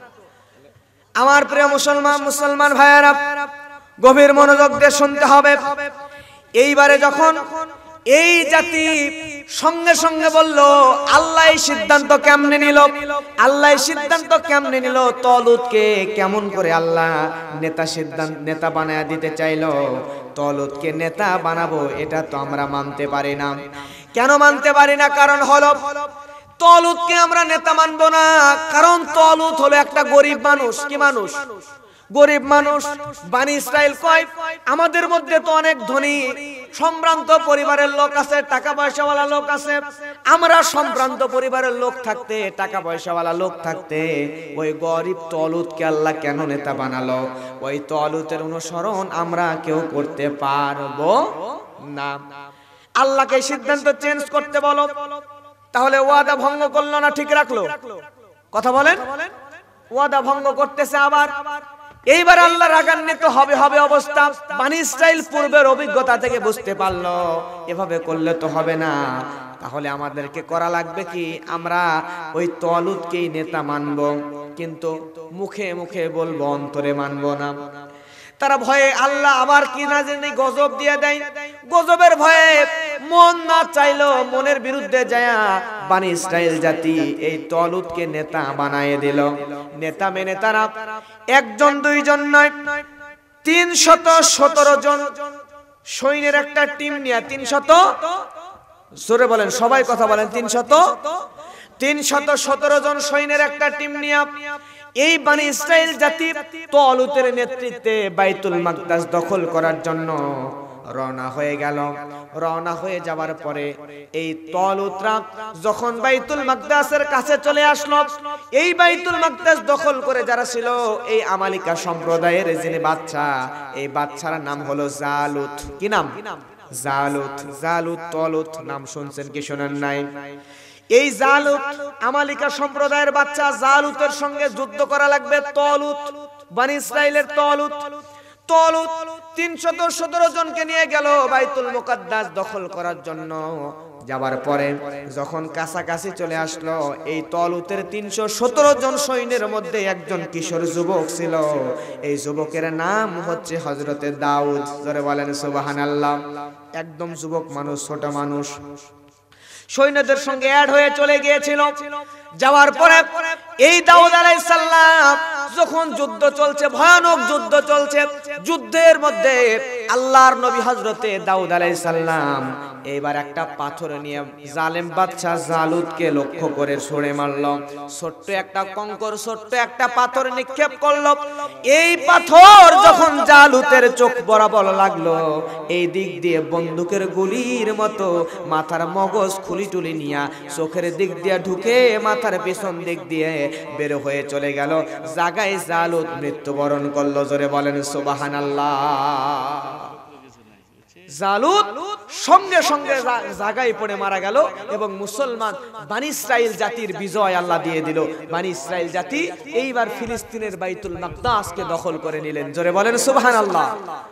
আমার প্রিয় মুসলমান মুসলমান ভাইয়েরা, গভীর মনোযোগ দিয়ে শুনতে হবে। এইবারে যখন এই জাতি সঙ্গে সঙ্গে বলল, আল্লাহ এই সিদ্ধান্ত কেমনে নিল? আল্লাহ এই সিদ্ধান্ত কেমনে নিল? তালুতকে কেমন করে আল্লাহ নেতা সিদ্ধান্ত নেতা বানায় দিতে চাইলো? তালুতকে নেতা বানাবো, এটা তো আমরা মানতে পারি না। কেন মানতে পারি না? কারণ হলো তালুতকে আমরা নেতা মানবো না, কারণ তালুত হলো একটা গরিব মানুষ। কি মানুষ? গরিব মানুষ। বানি ইসরাইল কয়, আমাদের মধ্যে তো অনেক ধনী সম্ভ্রান্ত পরিবারের লোক আছে, টাকা পয়সাওয়ালা লোক আছে। আমরা সম্ভ্রান্ত পরিবারের লোক থাকতে, টাকা পয়সাওয়ালা লোক থাকতে, ওই গরিব তালুতকে আল্লাহ কেন নেতা বানালো? ওই তালুতের অনুসরণ আমরা কেউ করতে পারবো না। আল্লাহকে সিদ্ধান্ত চেঞ্জ করতে বলো। তাহলে ওয়াদা ভঙ্গ করলো না ঠিক রাখলো? কথা বলেন। ওয়াদা ভঙ্গ করতেছে আবার। এইবার আল্লাহ রাগান্বিত হবে হবে অবস্থা। বানি ইসরাইল পূর্বের অভিজ্ঞতা থেকে বুঝতে পারলো, এভাবে করলে তো হবে না। তাহলে আমাদেরকে করা লাগবে কি? আমরা ওই তালুতকেই নেতা মানবো, কিন্তু মুখে মুখে বলবো, অন্তরে মানবো না। তারা ভয়ে আল্লাহ আবার কি না জানি গজব দিয়ে দেয়। গজবের ভয়ে মন না চাইলো মনের বিরুদ্ধে যায় বানি ইসরাইল জাতি এই তালুতকে নেতা বানায় দিল। নেতা মেনে তারা একজন দুইজন নয়, তিনশত সতেরো জন সৈন্যের একটা টিম নিয়ে, তিনশত, জোরে বলেন সবাই কথা বলেন, তিনশত তিনশত সতেরো জন সৈন্যের একটা টিম নিয়ে এই বানি ইসরাইল জাতি তালুতের নেতৃত্বে বাইতুল মাকদাস দখল করার জন্য রওনা হয়ে গেল। রওনা হয়ে যাওয়ার পরে এই তালুতরা যখন বাইতুল মাকদাসের কাছে চলে আসলো, এই বাইতুল মাকদাস দখল করে যারা ছিল এই আমালিকা সম্প্রদায়ের যিনি বাদশা, এই বাদশার নাম হলো জালুত। কি নাম? জালুত। জালুত তালুত নাম শুনছেন কি শুনেন নাই? এই জালুত আমালিকা সম্প্রদায়ের বাচ্চা, জালুতের সঙ্গে যুদ্ধ করা লাগবে। তালুত বনি ইসরাইলের তালুত তালুত তিনশত সতেরো জনকে নিয়ে গেল বাইতুল মুকাদ্দাস দখল করার জন্য। যাবার পরে যখন কাছাকাছি চলে আসলো, এই তালুতের তিনশো সতেরো জন সৈন্যের মধ্যে একজন কিশোর যুবক ছিল। এই যুবকের নাম হচ্ছে হযরতে দাউদ। জোরে বলেন সুবহানাল্লাহ। একদম যুবক মানুষ, ছোট মানুষ, সৈন্যদের সঙ্গে অ্যাড হয়ে চলে গিয়েছিল। যাওয়ার পরে এই দাউদ আলাইহিস সালাম যখন যুদ্ধ চলছে, ভয়ানক যুদ্ধ চলছে, যুদ্ধের মধ্যে আল্লাহর নবী হযরতে দাউদ আলাইহিস সালাম এবার একটা পাথর নিয়ে জালেম বাদশা জালুতকে লক্ষ্য করে ছুঁড়ে মারল। ছোট্ট একটা কঙ্কর, ছোট্ট একটা পাথর নিক্ষেপ করলো। এই পাথর যখন জালুতের চোখ বরাবর লাগলো, এই দিক দিয়ে বন্দুকের গুলির মতো মাথার মগজ খুলি টুলি নিয়ে চোখের দিক দিয়ে ঢুকে মাথার পেছন দিক দিয়ে বের হয়ে চলে গেল। জাগায় জালুত মৃত্যুবরণ করলো। জোরে বলেন সুবহানাল্লাহ। জালুত সঙ্গে সঙ্গে জায়গায় পড়ে মারা গেল এবং মুসলমান বনি ইসরাইল জাতির বিজয় আল্লাহ দিয়ে দিল। বনি ইসরাইল জাতি এইবার ফিলিস্তিনের বাইতুল মাকদাসকে দখল করে নিলেন। জোরে বলেন সুবহানাল্লাহ।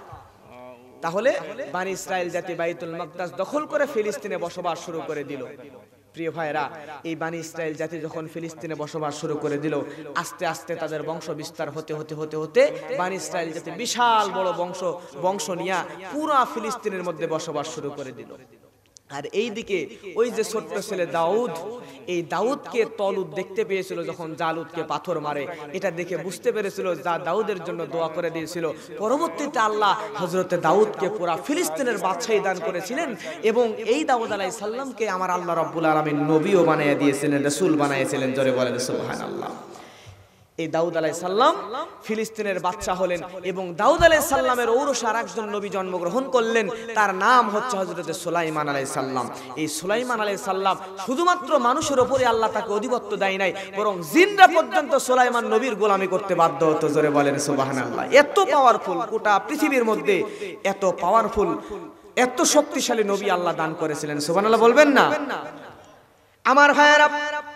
তাহলে বনি ইসরাইল জাতি বাইতুল মাকদাস দখল করে ফিলিস্তিনে বসবাস শুরু করে দিল। প্রিয় ভাইরা, এই বনি ইসরাইল জাতি যখন ফিলিস্তিনে বসবাস শুরু করে দিল, আস্তে আস্তে তাদের বংশ বিস্তার হতে হতে হতে হতে বনি ইসরাইল জাতি বিশাল বড় বংশ বংশ নিয়ে পুরা ফিলিস্তিনের মধ্যে বসবাস শুরু করে দিল। আর এইদিকে ওই যে ছোট্ট ছেলে দাউদ, এই দাউদকে তালুত দেখতে পেয়েছিল যখন জালুতকে পাথর মারে, এটা দেখে বুঝতে পেরেছিল যা দাউদের জন্য দোয়া করে দিয়েছিল। পরবর্তীতে আল্লাহ হযরতে দাউদকে পুরা ফিলিস্তিনের বাদশাহী দান করেছিলেন এবং এই দাউদ আলাইহিস সালামকে আমার আল্লাহ রাব্বুল আলামিন নবীও বানিয়ে দিয়েছিলেন, রাসূল বানিয়েছিলেন। জোরে বলেন সুবহানাল্লাহ। এই দাউদ আলাইহিস সালাম ফিলিস্তিনের বাদশা হলেন এবং দাউদ আলাইহিস সালামের ঔরসে আরেকজন নবী জন্মগ্রহণ করলেন। তার নাম হচ্ছে হযরতে সুলাইমান আলাইহিস সালাম। এই সুলাইমান আলাইহিস সালাম শুধুমাত্র মানুষের উপরে আল্লাহ তাকে অধিপত্য দেয় নাই, বরং জিনরা পর্যন্ত সুলাইমান নবীর গোলামি করতে বাধ্য হতো। জোরে বলেন সুবহানাল্লাহ। এত পাওয়ারফুল, গোটা পৃথিবীর মধ্যে এত পাওয়ারফুল, এত শক্তিশালী নবী আল্লাহ দান করেছিলেন। সুবহানাল্লাহ বলবেন না আমার ভাইয়েরা?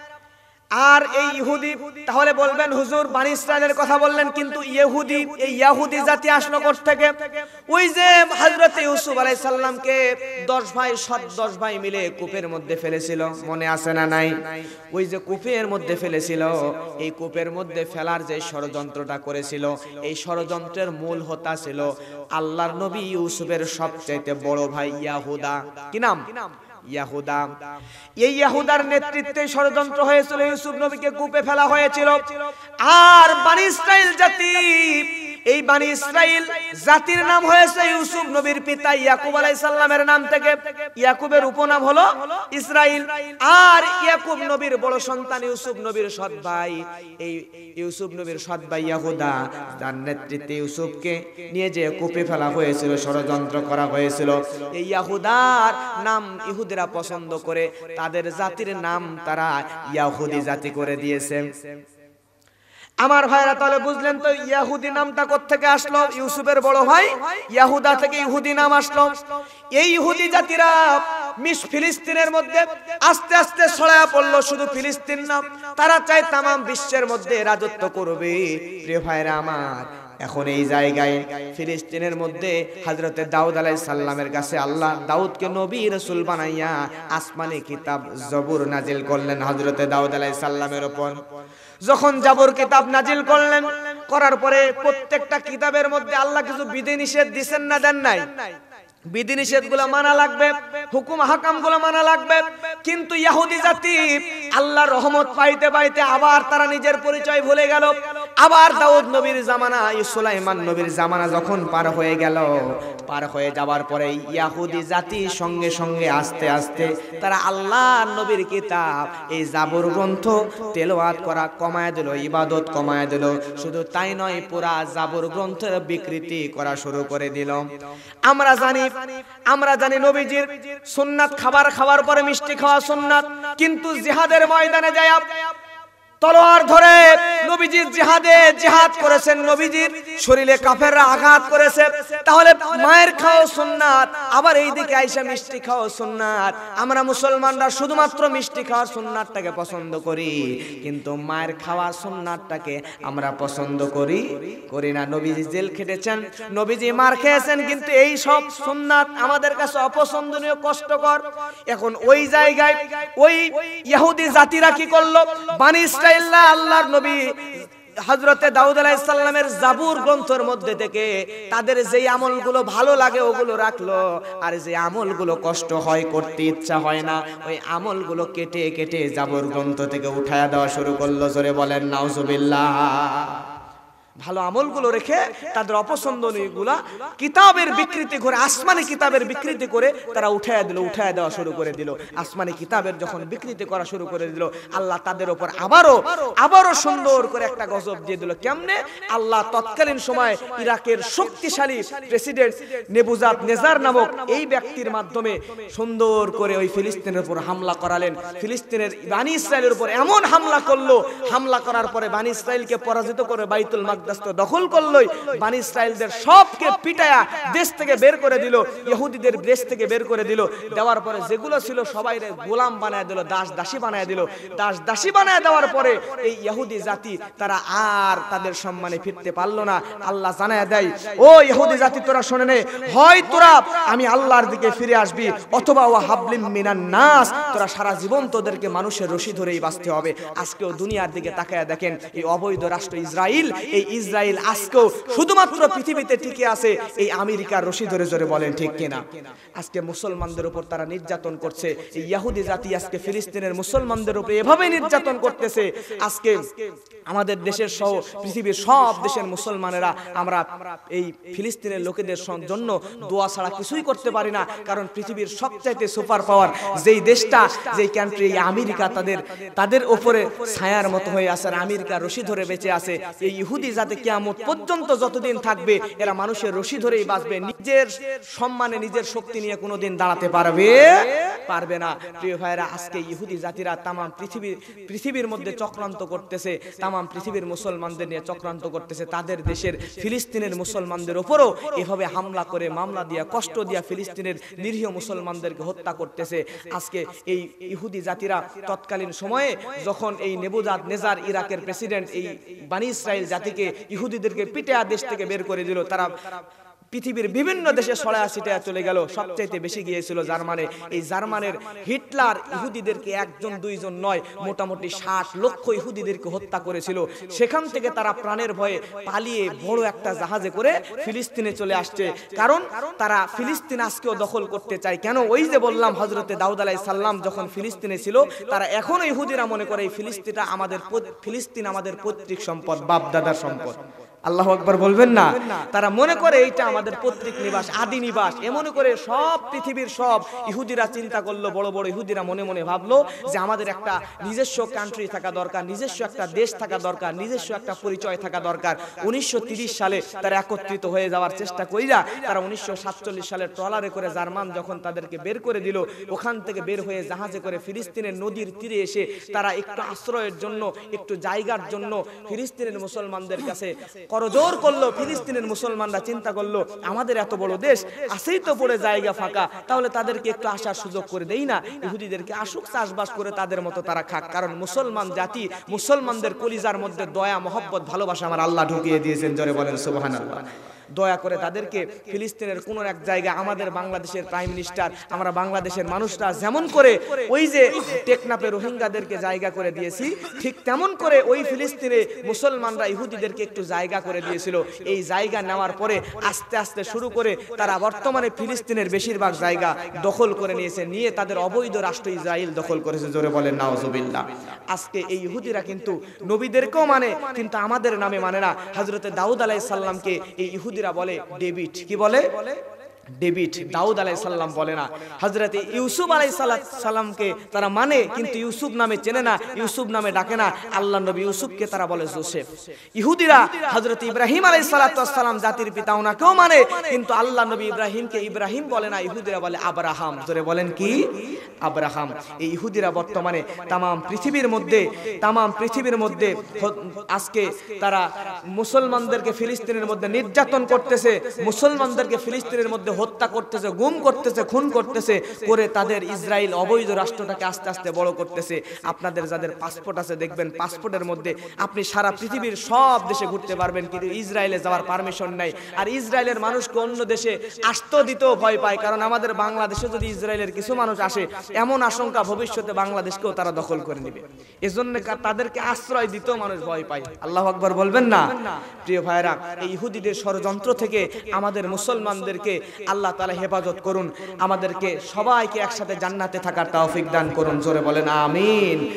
আর এই ইহুদি, তাহলে বলবেন হুজুর বনি ইসরাইলের কথা বললেন, কিন্তু ইহুদি, এই ইহুদি জাতি আসলো কোথা থেকে? ওই যে হযরত ইউসুফ আলাইহিস সালামকে দশ ভাই সৎ দশ ভাই মিলে কূপের মধ্যে ফেলেছিল, মনে আছে না নাই? ওই যে কূপের মধ্যে ফেলেছিল, এই কূপের মধ্যে ফেলার যে ষড়যন্ত্রটা করেছিল, এই ষড়যন্ত্রের মূল হোতা ছিল আল্লাহর নবী ইউসুফের সবচেয়ে বড় ভাই ইয়াহুদা। কি নাম? ইয়াহুদা। এই ইয়াহুদার নেতৃত্বে ষড়যন্ত্র হয়েছিল, ইউসুফ নবীকে কূপে ফেলা হয়েছিল। আর বনি ইসরাইল জাতি, এই বনি ইসরাইল জাতির নাম হয়েছে ইউসুফ নবীর পিতা ইয়াকুব আলাইহিস সালামের নাম থেকে। ইয়াকুবের উপনাম হলো ইসরাইল। আর ইয়াকুব নবীর বড় সন্তান ইউসুফ নবীর সৎ ভাই, এই ইউসুফ নবীর সৎ ভাই ইয়াহুদা, তার নেতৃত্বে ইউসুফকে নিয়ে যে কূপে ফেলা হয়েছিল, ষড়যন্ত্র করা হয়েছিল। এই ইয়াহুদার নাম ইহুদিরা পছন্দ করে তাদের জাতির নাম তারা ইয়াহুদি জাতি করে দিয়েছে। আমার ভাইরা, তাহলে বুঝলেন তো ইহুদি নামটা কোথা থেকে আসলো? ইউসুফের বড় ভাই ইয়াহুদা থেকে ইহুদি নাম আসলো। এই ইহুদি জাতিরা মিশ ফিলিস্তিনের মধ্যে আস্তে আস্তে ছড়ায়া পড়লো। শুধু ফিলিস্তিন না, তারা চায় তামাম বিশ্বের মধ্যে রাজত্ব করবে। প্রিয় ভাইরা আমার, এখন এই জায়গায় ফিলিস্তিনের মধ্যে হযরতে দাউদ আলাইহিস সালামের কাছে আল্লাহ দাউদকে নবী রাসূল বানাইয়া আসমানি কিতাব জবুর নাজিল করলেন হযরতে দাউদ আলাইহিস সালামের উপর। যখন জাবুর কিতাব নাজিল করলেন, করার পরে প্রত্যেকটা কিতাবের মধ্যে আল্লাহ কিছু বিধি নিষেধ দিবেন না দেন নাই? বিধিনিষেধ গুলো মানা লাগবে, হুকুম হাকাম গুলো মানা লাগবে। কিন্তু ইহুদি জাতি আল্লাহর রহমত পাইতে পাইতে আবার তারা নিজের পরিচয় ভুলে গেল। আবার দাউদ নবীর জামানা, সুলাইমান নবীর জামানা যখন পার হয়ে গেল, পার হয়ে যাওয়ার পরে ইহুদি জাতি সঙ্গে সঙ্গে আস্তে আস্তে তারা আল্লাহর নবীর কিতাব এই জাবুর গ্রন্থ তেলাওয়াত করা কমায় দিল, ইবাদত কমায় দিল। শুধু তাই নয়, পুরা জাবুর গ্রন্থের বিকৃতি করা শুরু করে দিল। আমরা জানি আমরা জানি নবীজির সুন্নাত খাবার খাওয়ার পরে মিষ্টি খাওয়া সুন্নাত, কিন্তু জিহাদের ময়দানে যায় তলোয়ার ধরে নবীজির জিহাদে জিহাদ করেছেন, নবীজির শরীরে কাফেররা আঘাত করেছে। তাহলে মায়ের খাওয়া সুন্নাত, আবার এইদিকে আইসা মিষ্টি খাওয়া সুন্নাত। আমরা মুসলমানরা শুধুমাত্র মিষ্টি খাওয়ার সুন্নাতটাকে পছন্দ করি, কিন্তু মায়ের খাওয়া সুন্নাতটাকে আমরা পছন্দ করি করি না। নবীজি জেল খেটেছেন, নবীজি মার খেয়েছেন, কিন্তু এই সব সুন্নাত আমাদের কাছে অপছন্দনীয়, কষ্টকর। এখন ওই জায়গায় ওই ইহুদি জাতিরা কি করলো? বানি ইসরাঈলরা আল্লাহর নবী হযরতে দাউদ আলাইহিস সালামের জাবুর গ্রন্থের মধ্যে থেকে তাদের যেই আমলগুলো ভালো লাগে ওগুলো রাখলো, আর যে আমলগুলো কষ্ট হয়, করতে ইচ্ছা হয় না, ওই আমলগুলো কেটে কেটে জাবুর গ্রন্থ থেকে উঠায়া দেওয়া শুরু করলো। জোরে বলেন নাউজুবিল্লাহ। ভালো আমলগুলো রেখে তাদের অপছন্দনীয়গুলা কিতাবের বিকৃতি করে, আসমানি কিতাবের বিকৃতি করে তারা উঠায়া দিল, উঠায়া দেওয়া শুরু করে দিল। আসমানি কিতাবের যখন বিকৃতি করা শুরু করে দিল, আল্লাহ তাদের উপর আবারও আবারও সুন্দর করে একটা গজব দিয়ে দিল। কেমনে? আল্লাহ তৎকালীন সময় ইরাকের শক্তিশালী প্রেসিডেন্ট নেবুজাদ নেজার নামক এই ব্যক্তির মাধ্যমে সুন্দর করে ওই ফিলিস্তিনের উপর হামলা করালেন। ফিলিস্তিনের বানি ইসরাইলের উপর এমন হামলা করলো, হামলা করার পরে বানি ইসরাইলকে পরাজিত করে বাইতুল মাকদাস দখল করলোই। বানি ইসরাইলদের সবকে পিটায়া দেশ থেকে বের করে দিল, ইহুদিদের দেশ থেকে বের করে দিল। দেওয়ার পরে যেগুলো ছিল সবাই গোলাম বানায় দিল, দাস দাসী বানায় দিল। দাস দাসী বানায় দেওয়ার পরে এই ইহুদি জাতি তারা আর তাদের সম্মানে ফিরতে পারলো না। আল্লাহ জানায় দেয়, ও ইহুদি জাতি তোরা শুনে নে, হয় তোরা আমি আল্লাহর দিকে ফিরে আসবি, অথবা ওয়া হাবলিম মিনান নাস, তোরা সারা জীবন তোদেরকে মানুষের রশি ধরেই বাঁচতে হবে। আজকেও দুনিয়ার দিকে তাকায়া দেখেন, এই অবৈধ রাষ্ট্র ইসরাইল, এই ইসরাইল আজকেও শুধুমাত্র পৃথিবীতে টিকে আছে এই আমেরিকার রশি ধরে। জোরে বলেন ঠিক কিনা? আজকে মুসলমানদের উপর তারা নির্যাতন করছে। এই ইহুদি জাতি আজকে ফিলিস্তিনের মুসলমানদের উপর এভাবে নির্যাতন করতেছে। আজকে আমাদের দেশের সহ পৃথিবীর সব দেশের মুসলমানেরা আমরা এই ফিলিস্তিনের লোকেদের জন্য দোয়া ছাড়া কিছুই করতে পারি না। কারণ পৃথিবীর সবচাইতে সুপার পাওয়ার যেই দেশটা, যেই কান্ট্রি, এই আমেরিকা, তাদের তাদের উপরে ছায়ার মতো হয়ে আছে, আর আমেরিকা রশি ধরে বেঁচে আছে। এই ইহুদি জাতি কিয়ামত পর্যন্ত যতদিন থাকবে এরা মানুষের রশি ধরেই বাঁচবে, নিজের সম্মানে নিজের শক্তি নিয়ে কোনোদিন দাঁড়াতে পারবে পারবে না। প্রিয় ভাইরা, আজকে ইহুদি জাতিরা তামাম পৃথিবী পৃথিবীর মধ্যে চক্রান্ত করতেছে, তামাম পৃথিবীর মুসলমানদের নিয়ে চক্রান্ত করতেছে। তাদের দেশের ফিলিস্তিনের মুসলমানদের উপরও এভাবে হামলা করে, মামলা দিয়া, কষ্ট দিয়া ফিলিস্তিনের নিরীহ মুসলমানদেরকে হত্যা করতেছে। আজকে এই ইহুদি জাতিরা তৎকালীন সময়ে যখন এই নেবুজাদ নেজার ইরাকের প্রেসিডেন্ট এই বানি ইসরাইল জাতিকে, ইহুদিদেরকে পিটে দেশ থেকে বের করে দিল, তারা পৃথিবীর বিভিন্ন দেশে ছড়ায়া ছিটায়া চলে গেল। সবচাইতে বেশি গিয়েছিল জার্মানে। এই জার্মানের হিটলার ইহুদিদেরকে একজন দুইজন নয়, মোটামুটি ষাট লক্ষ ইহুদিদেরকে হত্যা করেছিল। সেখান থেকে তারা প্রাণের ভয়ে পালিয়ে বড় একটা জাহাজে করে ফিলিস্তিনে চলে আসছে। কারণ তারা ফিলিস্তিন আজকেও দখল করতে চায়। কেন? ওই যে বললাম, হযরতে দাউদ আলাইহিস সালাম যখন ফিলিস্তিনে ছিল, তারা এখনো ইহুদিরা মনে করে এই ফিলিস্তিনটা আমাদের ফিলিস্তিন আমাদের পৈতৃক সম্পদ, বাপ দাদার সম্পদ। আল্লাহু আকবার বলবেন না? তারা মনে করে এইটা আমাদের পৈতৃক নিবাস, আদি নিবাস। এমন করে সব পৃথিবীর সব ইহুদিরা চিন্তা করলো, বড় বড় ইহুদিরা মনে মনে ভাবলো যে আমাদের একটা নিজস্ব কান্ট্রি থাকা দরকার, নিজস্ব একটা দেশ থাকা দরকার, নিজস্ব একটা পরিচয় থাকা দরকার। উনিশশো তিরিশ সালে তারা একত্রিত হয়ে যাওয়ার চেষ্টা কইরা তারা উনিশশো সাতচল্লিশ সালে ট্রলারে করে জার্মান যখন তাদেরকে বের করে দিল, ওখান থেকে বের হয়ে জাহাজে করে ফিলিস্তিনের নদীর তীরে এসে তারা একটু আশ্রয়ের জন্য, একটু জায়গার জন্য ফিলিস্তিনের মুসলমানদের কাছে করজোর করলো। ফিলিস্তিনের মুসলমানরা চিন্তা করলো, আমাদের এত বড় দেশ, আছেই তো পড়ে জায়গা ফাঁকা, তাহলে তাদেরকে একটু আসার সুযোগ করে দেই না, ইহুদিদেরকে আসুক, চাষবাস করে তাদের মতো তারা খাক। কারণ মুসলমান জাতি, মুসলমানদের কলিজার মধ্যে দয়া, মহব্বত, ভালোবাসা আমার আল্লাহ ঢুকিয়ে দিয়েছেন। জোরে বলেন সুবহানাল্লাহ। দয়া করে তাদেরকে ফিলিস্তিনের কোন এক জায়গায়, আমাদের বাংলাদেশের প্রাইম মিনিস্টার, আমরা বাংলাদেশের মানুষরা যেমন করে ওই যে টেকনাফে রোহিঙ্গাদেরকে জায়গা করে দিয়েছি, ঠিক তেমন করে ওই ফিলিস্তিনে মুসলমানরা ইহুদিদেরকে একটু জায়গা করে দিয়েছিল। এই জায়গা নেওয়ার পরে আস্তে আস্তে শুরু করে তারা বর্তমানে ফিলিস্তিনের বেশিরভাগ জায়গা দখল করে নিয়েছে, নিয়ে তাদের অবৈধ রাষ্ট্র ইসরাইল দখল করেছে। জোরে বলেন নাউজুবিল্লাহ। আজকে এই ইহুদিরা কিন্তু নবীদেরকেও মানে, কিন্তু আমাদের নামে মানে না। হযরতে দাউদ আলাইহিস সালামকে এই ইহুদিরা বলে ডেভিড, কি বলে? ডেভিড দাউদ আলাইহিস সালাম বলে না, হযরত ইউসুফ আলাইহিস সালামকে তারা মানে কিন্তু ইউসুফ নামে চেনে না, ইউসুফ নামে ডাকে না, আল্লাহর নবী ইউসুফকে তারা বলে জোসেফ। ইহুদিরা হযরত ইব্রাহিম আলাইহিস সালাম জাতির পিতা ওনাকেও মানে কিন্তু আল্লাহর নবী ইব্রাহিমকে ইব্রাহিম বলে না, ইহুদিরা বলে আব্রাহাম। জোরে বলেন কি? আব্রাহাম। এই ইহুদিরা বর্তমানে তাম পৃথিবীর মধ্যে তাম পৃথিবীর মধ্যে আজকে তারা মুসলমানদেরকে ফিলিস্তিনের মধ্যে নির্যাতন করতেছে, মুসলমানদেরকে ফিলিস্তিনের মধ্যে হত্যা করতেছে, গুম করতেছে, খুন করতেছে, করে তাদের ইসরায়েল অবৈধ রাষ্ট্রটাকে আস্তে আস্তে বড় করতেছে। আপনাদের যাদের পাসপোর্ট আছে দেখবেন পাসপোর্টের মধ্যে আপনি সারা পৃথিবীর সব দেশে ঘুরতে পারবেন, কিন্তু ইসরায়েলে যাওয়ার পারমিশন নাই। আর ইসরায়েলের মানুষকে অন্য দেশে আসতে দিতেও ভয় পায়, কারণ আমাদের বাংলাদেশে যদি ইসরায়েলের কিছু মানুষ আসে এমন আশঙ্কা ভবিষ্যতে বাংলাদেশকেও তারা দখল করে নেবে, এজন্য তাদেরকে আশ্রয় দিতেও মানুষ ভয় পায়। আল্লাহু আকবার বলবেন না? প্রিয় ভাইরা, এই ইহুদিদের ষড়যন্ত্র থেকে আমাদের মুসলমানদেরকে আল্লাহ তাআলা হেফাজত করুন, আমাদেরকে সবাইকে একসাথে জান্নাতে থাকার তৌফিক দান করুন। জোরে বলেন আমিন।